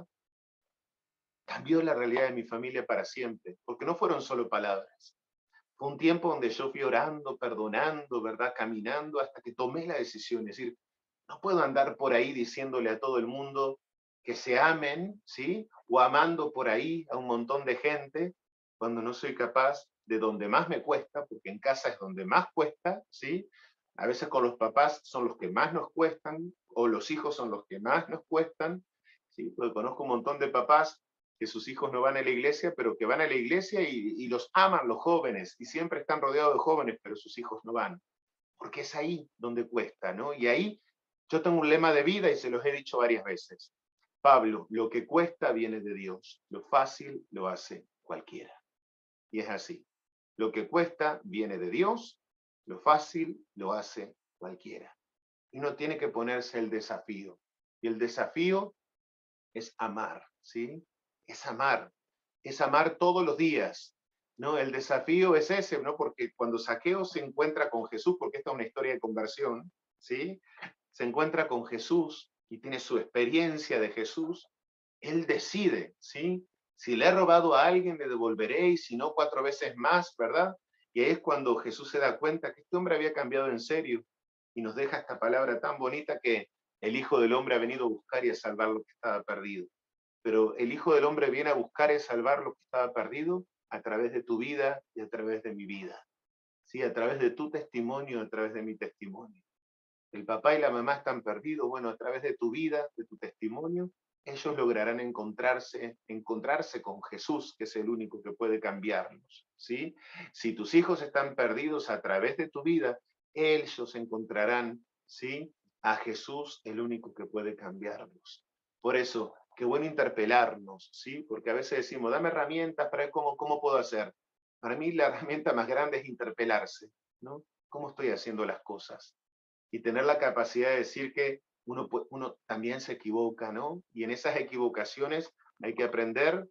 S1: cambió la realidad de mi familia para siempre, porque no fueron solo palabras. Fue un tiempo donde yo fui orando, perdonando, ¿verdad? Caminando hasta que tomé la decisión, es decir, no puedo andar por ahí diciéndole a todo el mundo que se amen, ¿sí? O amando por ahí a un montón de gente, cuando no soy capaz de donde más me cuesta, porque en casa es donde más cuesta, ¿sí? A veces con los papás son los que más nos cuestan, o los hijos son los que más nos cuestan, ¿sí? Porque conozco un montón de papás que sus hijos no van a la iglesia, pero que van a la iglesia y, y los aman los jóvenes, y siempre están rodeados de jóvenes, pero sus hijos no van, porque es ahí donde cuesta, ¿no? Y ahí yo tengo un lema de vida y se los he dicho varias veces. Pablo, lo que cuesta viene de Dios, lo fácil lo hace cualquiera. Y es así. Lo que cuesta viene de Dios, lo fácil lo hace cualquiera. Y uno tiene que ponerse el desafío. Y el desafío es amar, ¿sí? Es amar, es amar todos los días, ¿no? El desafío es ese, ¿no? Porque cuando Zaqueo se encuentra con Jesús, porque esta es una historia de conversión, ¿sí? Se encuentra con Jesús y tiene su experiencia de Jesús, él decide, ¿sí? Si le he robado a alguien, le devolveré, y si no, cuatro veces más, ¿verdad? Y es cuando Jesús se da cuenta que este hombre había cambiado en serio y nos deja esta palabra tan bonita que el Hijo del Hombre ha venido a buscar y a salvar lo que estaba perdido. Pero el Hijo del Hombre viene a buscar y salvar lo que estaba perdido a través de tu vida y a través de mi vida. Sí, a través de tu testimonio, a través de mi testimonio. El papá y la mamá están perdidos, bueno, a través de tu vida, de tu testimonio, ellos lograrán encontrarse, encontrarse con Jesús, que es el único que puede cambiarlos, ¿sí? Si tus hijos están perdidos a través de tu vida, ellos encontrarán, ¿sí? A Jesús, el único que puede cambiarlos. Por eso, qué bueno interpelarnos, ¿sí? Porque a veces decimos, dame herramientas para ver cómo, cómo puedo hacer. Para mí la herramienta más grande es interpelarse, ¿no? ¿Cómo estoy haciendo las cosas? Y tener la capacidad de decir que uno, uno también se equivoca, ¿no? Y en esas equivocaciones hay que aprender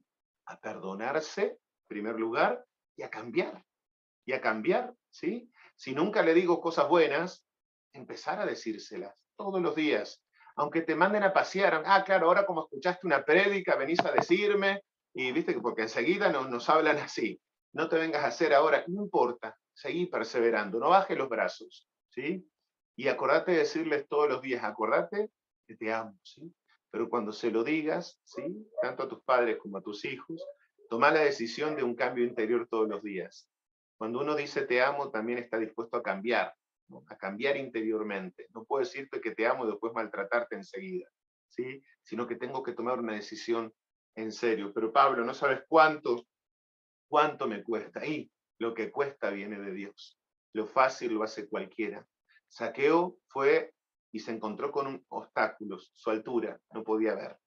S1: a perdonarse, en primer lugar, y a cambiar, y a cambiar, ¿sí? Si nunca le digo cosas buenas, empezar a decírselas todos los días. Aunque te manden a pasear, ah, claro, ahora como escuchaste una prédica, venís a decirme, y viste que porque enseguida nos, nos hablan así. No te vengas a hacer ahora, no importa, seguí perseverando, no bajes los brazos, ¿sí? Y acordate de decirles todos los días, acordate que te amo, ¿sí? Pero cuando se lo digas, ¿sí? Tanto a tus padres como a tus hijos, toma la decisión de un cambio interior todos los días. Cuando uno dice te amo, también está dispuesto a cambiar, ¿no? A cambiar interiormente. No puedo decirte que te amo y después maltratarte enseguida, ¿sí? Sino que tengo que tomar una decisión en serio. Pero Pablo, no sabes cuánto, cuánto me cuesta. Y Lo que cuesta viene de Dios. Lo fácil lo hace cualquiera. Zaqueo fue y se encontró con un obstáculos, su altura, no podía ver.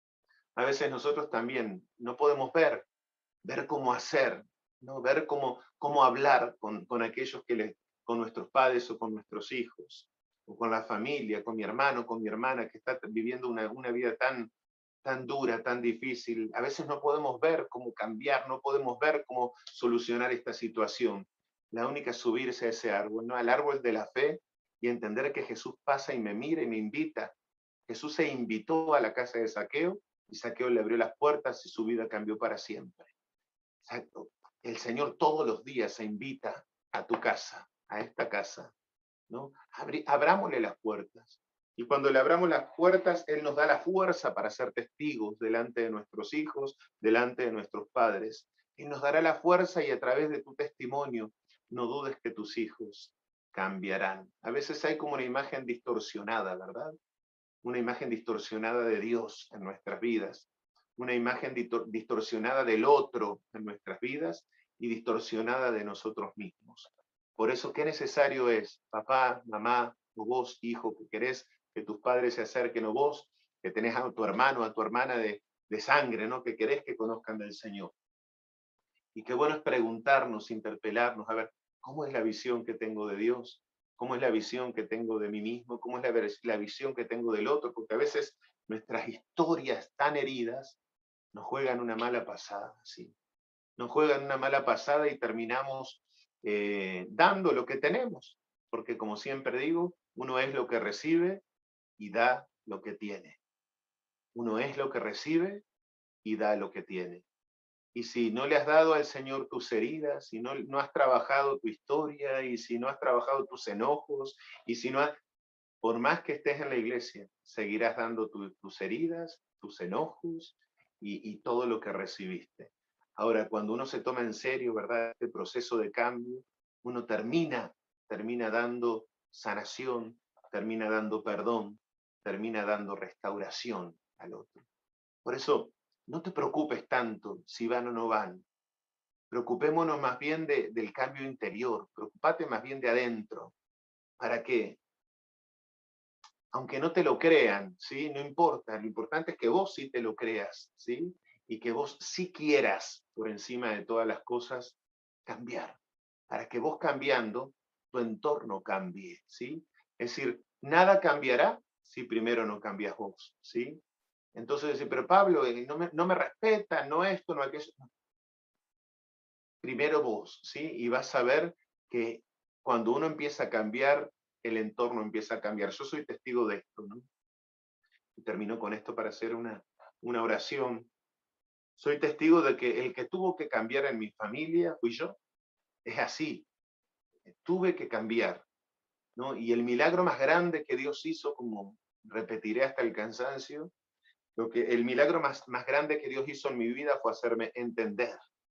S1: A veces nosotros también no podemos ver, ver cómo hacer, ¿no? Ver cómo, cómo hablar con, con aquellos que les, con nuestros padres o con nuestros hijos, o con la familia, con mi hermano, con mi hermana que está viviendo una, una vida tan, tan dura, tan difícil. A veces no podemos ver cómo cambiar, no podemos ver cómo solucionar esta situación. La única es subirse a ese árbol, ¿no? Al árbol de la fe y entender que Jesús pasa y me mira y me invita. Jesús se invitó a la casa de Zaqueo y Zaqueo le abrió las puertas y su vida cambió para siempre. Exacto. El Señor todos los días se invita a tu casa, a esta casa, ¿no? Abri, abrámosle las puertas. Y cuando le abramos las puertas, Él nos da la fuerza para ser testigos delante de nuestros hijos, delante de nuestros padres. Él nos dará la fuerza y a través de tu testimonio, no dudes que tus hijos cambiarán. A veces hay como una imagen distorsionada, ¿verdad? Una imagen distorsionada de Dios en nuestras vidas, una imagen distorsionada del otro en nuestras vidas y distorsionada de nosotros mismos. Por eso, qué necesario es, papá, mamá, o vos, hijo, que querés que tus padres se acerquen, o vos, que tenés a tu hermano, a tu hermana de, de sangre, ¿no? Que querés que conozcan del Señor. Y qué bueno es preguntarnos, interpelarnos, a ver, ¿cómo es la visión que tengo de Dios? ¿Cómo es la visión que tengo de mí mismo? ¿Cómo es la, la visión que tengo del otro? Porque a veces nuestras historias tan heridas nos juegan una mala pasada, ¿sí? Nos juegan una mala pasada y terminamos eh, dando lo que tenemos. Porque como siempre digo, uno es lo que recibe y da lo que tiene. Uno es lo que recibe y da lo que tiene. Y si no le has dado al Señor tus heridas, si no, no has trabajado tu historia, y si no has trabajado tus enojos, y si no has, por más que estés en la iglesia, seguirás dando tu, tus heridas, tus enojos y, y todo lo que recibiste. Ahora, cuando uno se toma en serio, ¿verdad?, este proceso de cambio, uno termina, termina dando sanación, termina dando perdón, termina dando restauración al otro. Por eso, no te preocupes tanto si van o no van. Preocupémonos más bien de, del cambio interior. Preocupate más bien de adentro. ¿Para qué? Aunque no te lo crean, ¿sí? No importa. Lo importante es que vos sí te lo creas, ¿sí? Y que vos sí quieras, por encima de todas las cosas, cambiar. Para que vos cambiando, tu entorno cambie, ¿sí? Es decir, nada cambiará si primero no cambias vos, ¿sí? Entonces dice, pero Pablo, eh, no me, no me respeta, no esto, no aquello. Primero vos, ¿sí? Y vas a ver que cuando uno empieza a cambiar, el entorno empieza a cambiar. Yo soy testigo de esto, ¿no? Y termino con esto para hacer una, una oración. Soy testigo de que el que tuvo que cambiar en mi familia fui yo. Es así. Tuve que cambiar, ¿no? Y el milagro más grande que Dios hizo, como repetiré hasta el cansancio, lo que, el milagro más, más grande que Dios hizo en mi vida fue hacerme entender.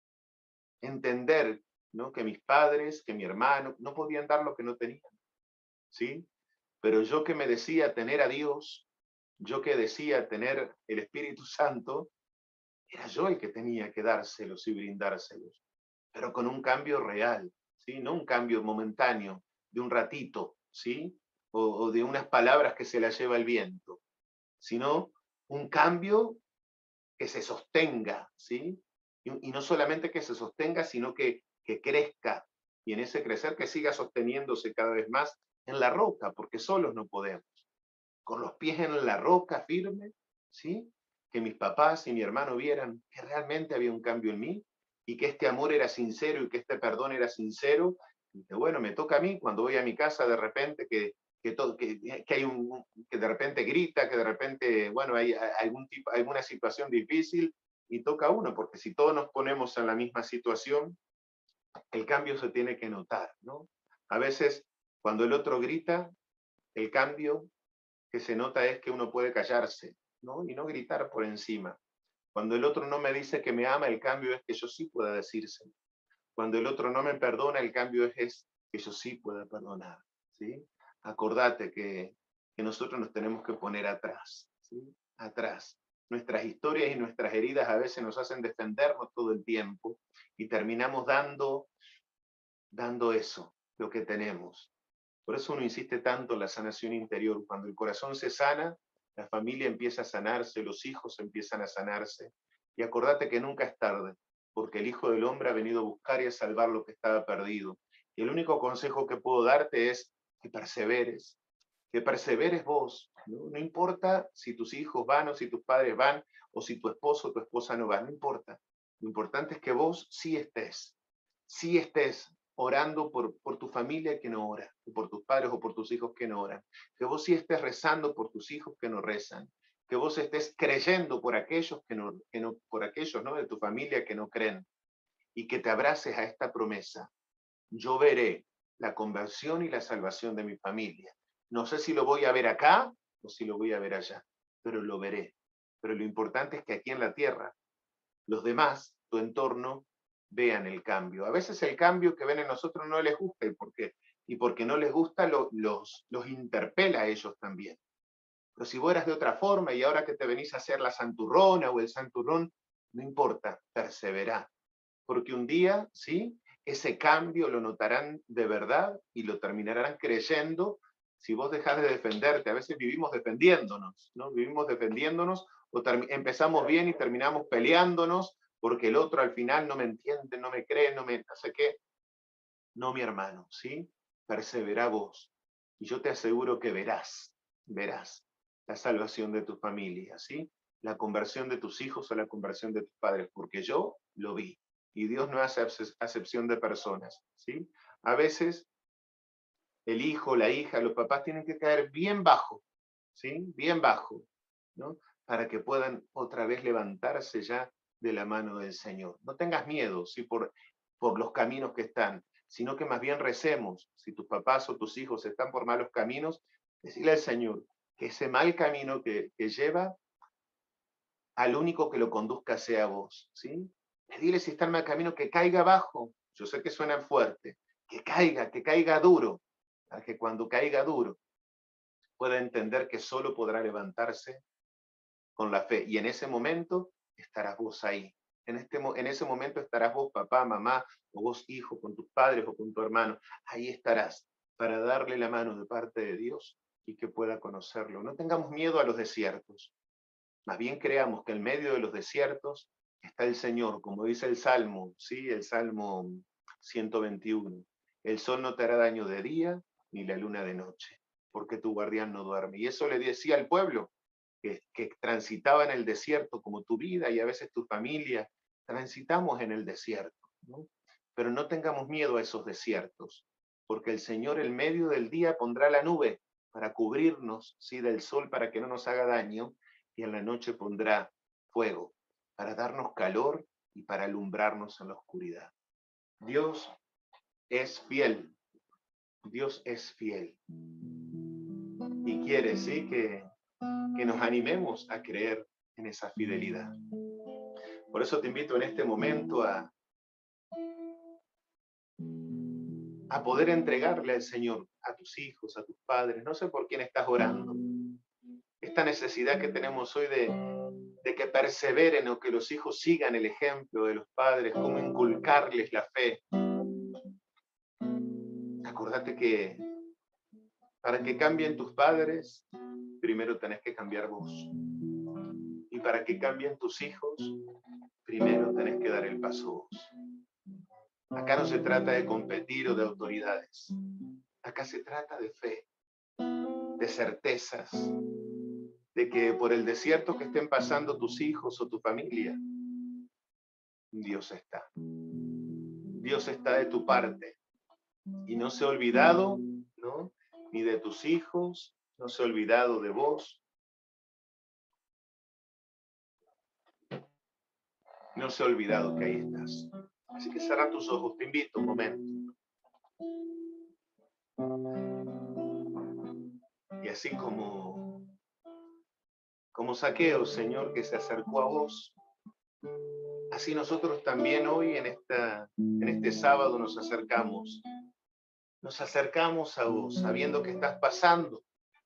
S1: Entender, ¿no?, que mis padres, que mi hermano, no podían dar lo que no tenían, ¿sí? Pero yo que me decía tener a Dios, yo que decía tener el Espíritu Santo, era yo el que tenía que dárselos y brindárselos, pero con un cambio real, ¿sí? No un cambio momentáneo, de un ratito, ¿sí? O, o de unas palabras que se las lleva el viento, sino un cambio que se sostenga, ¿sí? Y, y no solamente que se sostenga, sino que, que crezca, y en ese crecer que siga sosteniéndose cada vez más en la roca, porque solos no podemos. Con los pies en la roca firme, ¿sí? Que mis papás y mi hermano vieran que realmente había un cambio en mí, y que este amor era sincero, y que este perdón era sincero, y que bueno, me toca a mí cuando voy a mi casa de repente que que, todo, que, que hay un, que de repente grita, que de repente, bueno, hay algún tipo, alguna situación difícil y toca a uno, porque si todos nos ponemos en la misma situación, el cambio se tiene que notar, ¿no? A veces, cuando el otro grita, el cambio que se nota es que uno puede callarse, ¿no? Y no gritar por encima. Cuando el otro no me dice que me ama, el cambio es que yo sí pueda decírselo. Cuando el otro no me perdona, el cambio es, es que yo sí pueda perdonar, ¿sí? Acordate que, que nosotros nos tenemos que poner atrás, ¿sí? Atrás. Nuestras historias y nuestras heridas a veces nos hacen defendernos todo el tiempo y terminamos dando dando eso, lo que tenemos. Por eso uno insiste tanto en la sanación interior. Cuando el corazón se sana, la familia empieza a sanarse, los hijos empiezan a sanarse. Y acordate que nunca es tarde, porque el Hijo del Hombre ha venido a buscar y a salvar lo que estaba perdido. Y el único consejo que puedo darte es que perseveres, que perseveres vos. ¿no? No importa si tus hijos van o si tus padres van, o si tu esposo o tu esposa no va, no importa. Lo importante es que vos sí estés, sí estés orando por, por tu familia que no ora, o por tus padres o por tus hijos que no oran, que vos sí estés rezando por tus hijos que no rezan, que vos estés creyendo por aquellos que no, que no por aquellos ¿no? de tu familia que no creen, y que te abraces a esta promesa. Yo veré la conversión y la salvación de mi familia. No sé si lo voy a ver acá o si lo voy a ver allá, pero lo veré. Pero lo importante es que aquí en la tierra, los demás, tu entorno, vean el cambio. A veces el cambio que ven en nosotros no les gusta, ¿y por qué? Y porque no les gusta, lo, los, los interpela a ellos también. Pero si vos eras de otra forma y ahora que te venís a hacer la santurrona o el santurrón, no importa, perseverá. Porque un día, ¿sí? Ese cambio lo notarán de verdad y lo terminarán creyendo si vos dejás de defenderte. A veces vivimos defendiéndonos, ¿no? Vivimos defendiéndonos o empezamos bien y terminamos peleándonos porque el otro al final no me entiende, no me cree, no me... no sé qué. No, mi hermano, ¿sí? Persevera vos. Y yo te aseguro que verás, verás la salvación de tu familia, ¿sí? La conversión de tus hijos o la conversión de tus padres, porque yo lo vi. Y Dios no hace acepción de personas, ¿sí? A veces el hijo, la hija, los papás tienen que caer bien bajo, ¿sí? Bien bajo, ¿no? Para que puedan otra vez levantarse ya de la mano del Señor. No tengas miedo, ¿sí? Por, por los caminos que están, sino que más bien recemos. Si tus papás o tus hijos están por malos caminos, decirle al Señor que ese mal camino que, que lleva, al único que lo conduzca sea vos, ¿sí? Pedirle si está en mal camino que caiga abajo. Yo sé que suena fuerte, que caiga, que caiga duro, para que cuando caiga duro pueda entender que solo podrá levantarse con la fe. Y en ese momento estarás vos ahí. En, este, en ese momento estarás vos, papá, mamá, o vos, hijo, con tus padres o con tu hermano. Ahí estarás para darle la mano de parte de Dios y que pueda conocerlo. No tengamos miedo a los desiertos. Más bien creamos que en medio de los desiertos está el Señor, como dice el Salmo, ¿sí? El Salmo ciento veintiuno. El sol no te hará daño de día, ni la luna de noche, porque tu guardián no duerme. Y eso le decía al pueblo, que, que transitaba en el desierto, como tu vida y a veces tu familia, transitamos en el desierto, ¿no? Pero no tengamos miedo a esos desiertos, porque el Señor en medio del día pondrá la nube para cubrirnos, ¿sí? Del sol para que no nos haga daño, y en la noche pondrá fuego para darnos calor y para alumbrarnos en la oscuridad. Dios es fiel, Dios es fiel. Y quiere, sí, que, que nos animemos a creer en esa fidelidad. Por eso te invito en este momento a, a poder entregarle al Señor a tus hijos, a tus padres. No sé por quién estás orando. Esta necesidad que tenemos hoy de, de que perseveren o que los hijos sigan el ejemplo de los padres, cómo inculcarles la fe. Acordate que para que cambien tus padres, primero tenés que cambiar vos. Y para que cambien tus hijos, primero tenés que dar el paso vos. Acá no se trata de competir o de autoridades. Acá se trata de fe, de certezas, de que por el desierto que estén pasando tus hijos o tu familia, Dios está. Dios está de tu parte. Y no se ha olvidado, ¿no? Ni de tus hijos, no se ha olvidado de vos. No se ha olvidado que ahí estás. Así que cerra tus ojos, te invito un momento. Y así como, como Zaqueo, Señor, que se acercó a vos, así nosotros también hoy en, esta, en este sábado nos acercamos. Nos acercamos a vos, sabiendo que estás pasando.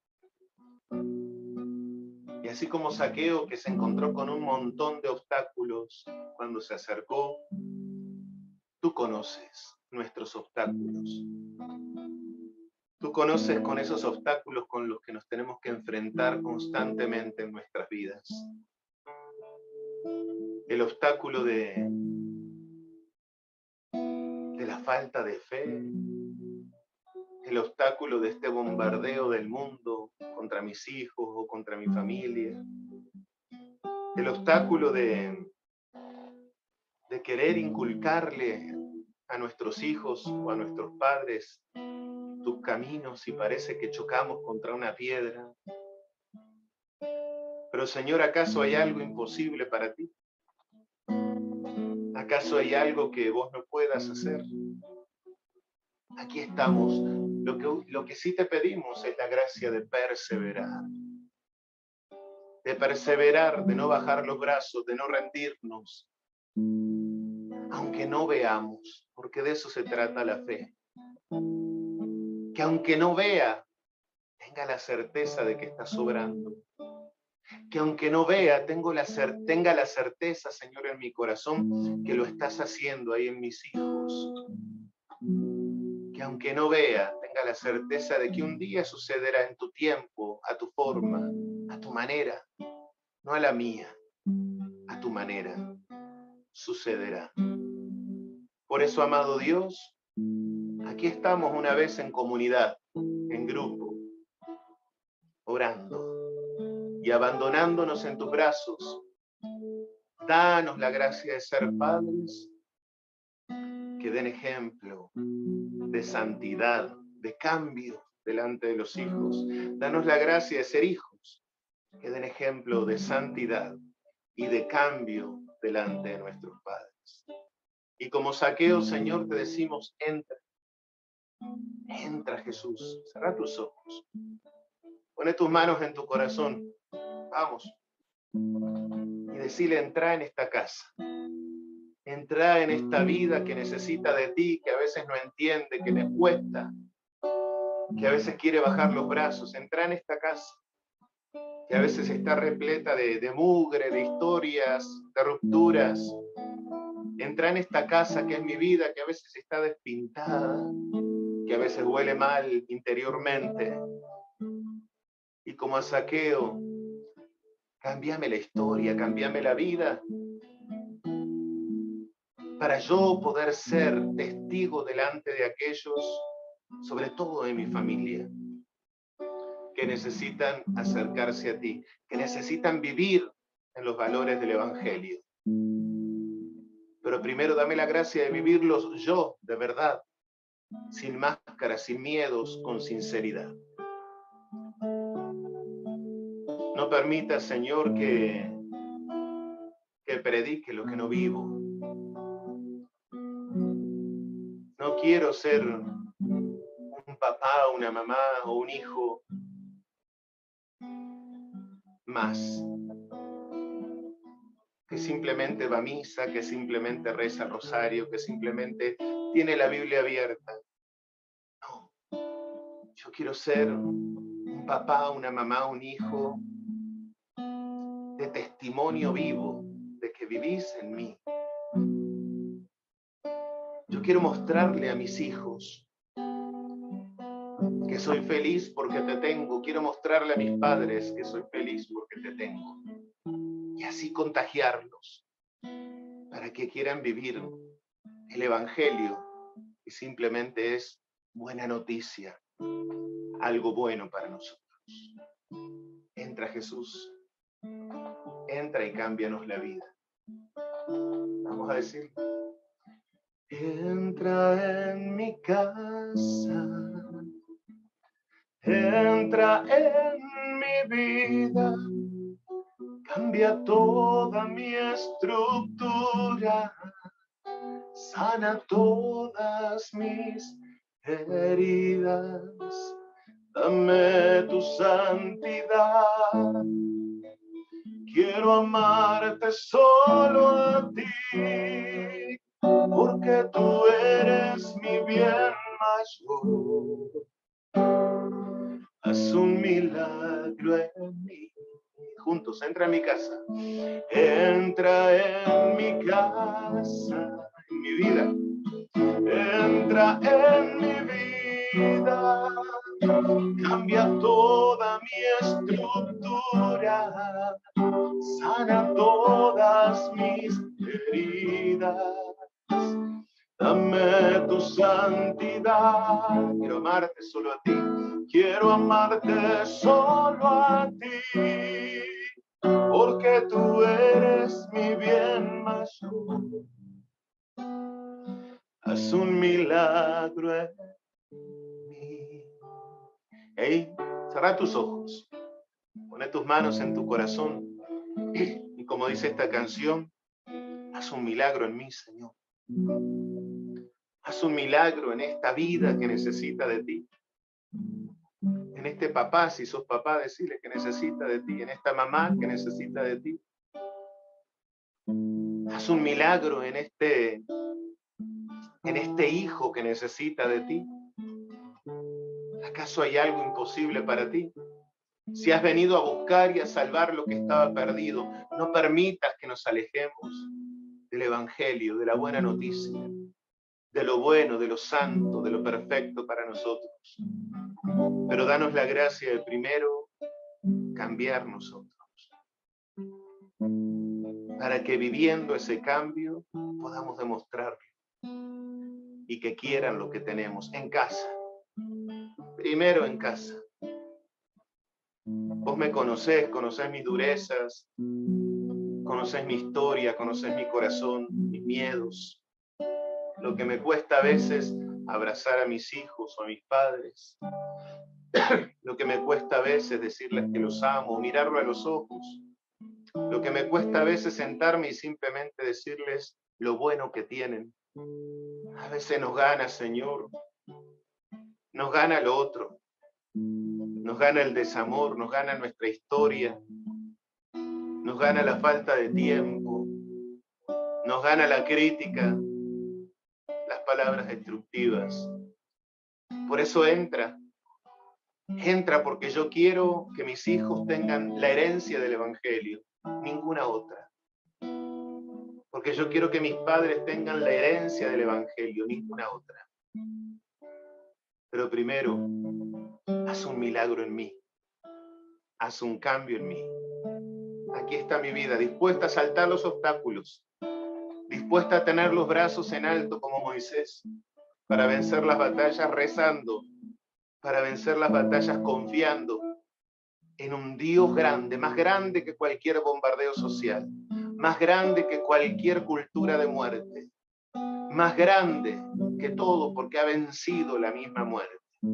S1: Y así como Zaqueo, que se encontró con un montón de obstáculos cuando se acercó, tú conoces, nuestros obstáculos. Tú conoces con esos obstáculos con los que nos tenemos que enfrentar constantemente en nuestras vidas. El obstáculo de, de la falta de fe, el obstáculo de este bombardeo del mundo contra mis hijos o contra mi familia, el obstáculo de, de querer inculcarle a nuestros hijos o a nuestros padres tus caminos y parece que chocamos contra una piedra. Pero Señor, ¿acaso hay algo imposible para ti? ¿Acaso hay algo que vos no puedas hacer? Aquí estamos. Lo que, lo que sí te pedimos es la gracia de perseverar. De perseverar, de no bajar los brazos, de no rendirnos. Aunque no veamos, porque de eso se trata la fe. Que aunque no vea, tenga la certeza de que está sobrando. Que aunque no vea, tengo la cer- tenga la certeza, Señor, en mi corazón, que lo estás haciendo ahí en mis hijos. Que aunque no vea, tenga la certeza de que un día sucederá en tu tiempo, a tu forma, a tu manera, no a la mía, a tu manera, sucederá. Por eso, amado Dios, aquí estamos una vez en comunidad, en grupo, orando y abandonándonos en tus brazos. Danos la gracia de ser padres que den ejemplo de santidad, de cambio delante de los hijos. Danos la gracia de ser hijos que den ejemplo de santidad y de cambio delante de nuestros padres. Y como Zaqueo, Señor, te decimos, entra. Entra, Jesús. Cerra tus ojos. Pone tus manos en tu corazón. Vamos. Y decile, entra en esta casa. Entra en esta vida que necesita de ti, que a veces no entiende, que le cuesta, que a veces quiere bajar los brazos. Entra en esta casa, que a veces está repleta de, de mugre, de historias, de rupturas. Entra en esta casa que es mi vida, que a veces está despintada, que a veces huele mal interiormente. Y como a Zaqueo, cámbiame la historia, cámbiame la vida, para yo poder ser testigo delante de aquellos, sobre todo de mi familia, que necesitan acercarse a ti, que necesitan vivir en los valores del Evangelio. Pero primero dame la gracia de vivirlos yo, de verdad, sin máscaras, sin miedos, con sinceridad. No permitas, Señor, que, que predique lo que no vivo. No quiero ser un papá, una mamá o un hijo más, que simplemente va a misa, que simplemente reza el rosario, que simplemente tiene la Biblia abierta. No, yo quiero ser un papá, una mamá, un hijo de testimonio vivo de que vivís en mí. Yo quiero mostrarle a mis hijos que soy feliz porque te tengo. Quiero mostrarle a mis padres que soy feliz porque te tengo. Y así contagiarlos para que quieran vivir el Evangelio, que simplemente es buena noticia, algo bueno para nosotros. Entra, Jesús, entra y cámbianos la vida. Vamos a decir, entra en mi casa, entra en mi vida, cambia toda mi estructura, sana todas mis heridas, dame tu santidad. Quiero amarte solo a ti, porque tú eres mi bien mayor. Haz un milagro en mí. Juntos, entra en mi casa. Entra en mi casa, en mi vida. entra en mi vida, cambia toda mi estructura, sana todas mis heridas. Dame tu santidad, quiero amarte solo a ti, quiero amarte solo a ti, porque tú eres mi bien mayor. Haz un milagro en mí. Hey, cerrá tus ojos, pone tus manos en tu corazón y como dice esta canción, haz un milagro en mí, Señor. Haz un milagro en esta vida que necesita de ti. En este papá, si sos papá, decirle que necesita de ti. En esta mamá que necesita de ti. Haz un milagro en este, en este hijo que necesita de ti. ¿Acaso hay algo imposible para ti? Si has venido a buscar y a salvar lo que estaba perdido, no permitas que nos alejemos del Evangelio, de la buena noticia, de lo bueno, de lo santo, de lo perfecto para nosotros. Pero danos la gracia de primero cambiar nosotros, para que viviendo ese cambio podamos demostrarlo y que quieran lo que tenemos en casa. Primero en casa. Vos me conocés, conocés mis durezas, conocés mi historia, conocés mi corazón, mis miedos, lo que me cuesta a veces abrazar a mis hijos o a mis padres, lo que me cuesta a veces decirles que los amo, mirarlo a los ojos, lo que me cuesta a veces sentarme y simplemente decirles lo bueno que tienen. A veces nos gana, Señor, nos gana lo otro, nos gana el desamor, nos gana nuestra historia, nos gana la falta de tiempo, nos gana la crítica, las palabras destructivas. Por eso entra, entra porque yo quiero que mis hijos tengan la herencia del Evangelio, ninguna otra. Porque yo quiero que mis padres tengan la herencia del Evangelio, ninguna otra. Pero primero, haz un milagro en mí, haz un cambio en mí. Aquí está mi vida, dispuesta a saltar los obstáculos, dispuesta a tener los brazos en alto como Moisés, para vencer las batallas rezando, para vencer las batallas confiando en un Dios grande, más grande que cualquier bombardeo social, más grande que cualquier cultura de muerte, más grande que todo porque ha vencido la misma muerte.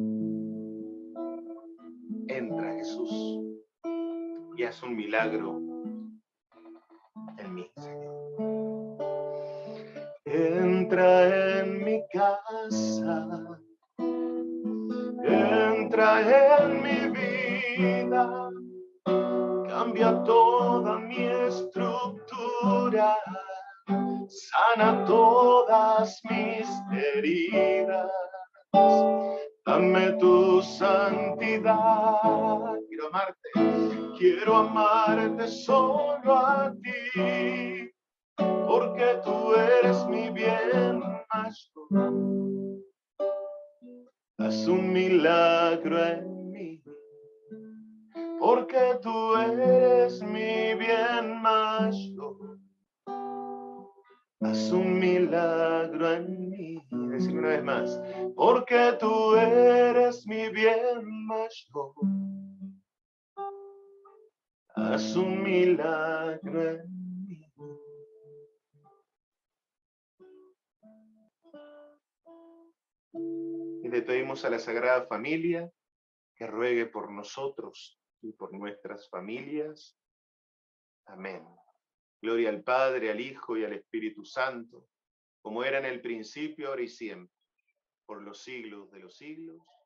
S1: Entra, Jesús, y haz un milagro en mí, Señor. Entra en mi casa, entra en mi vida, cambia toda mi estructura, sana todas mis heridas. Dame tu santidad, quiero amarte, quiero amarte solo a ti, porque tú eres mi bien mayor. Haz un milagro en mí, porque tú eres mi bien mayor. Haz un milagro en mí, decir una vez más, porque tú eres mi bien mayor. Haz un milagro en mí. Y le pedimos a la Sagrada Familia que ruegue por nosotros y por nuestras familias. Amén. Gloria al Padre, al Hijo y al Espíritu Santo, como era en el principio, ahora y siempre, por los siglos de los siglos.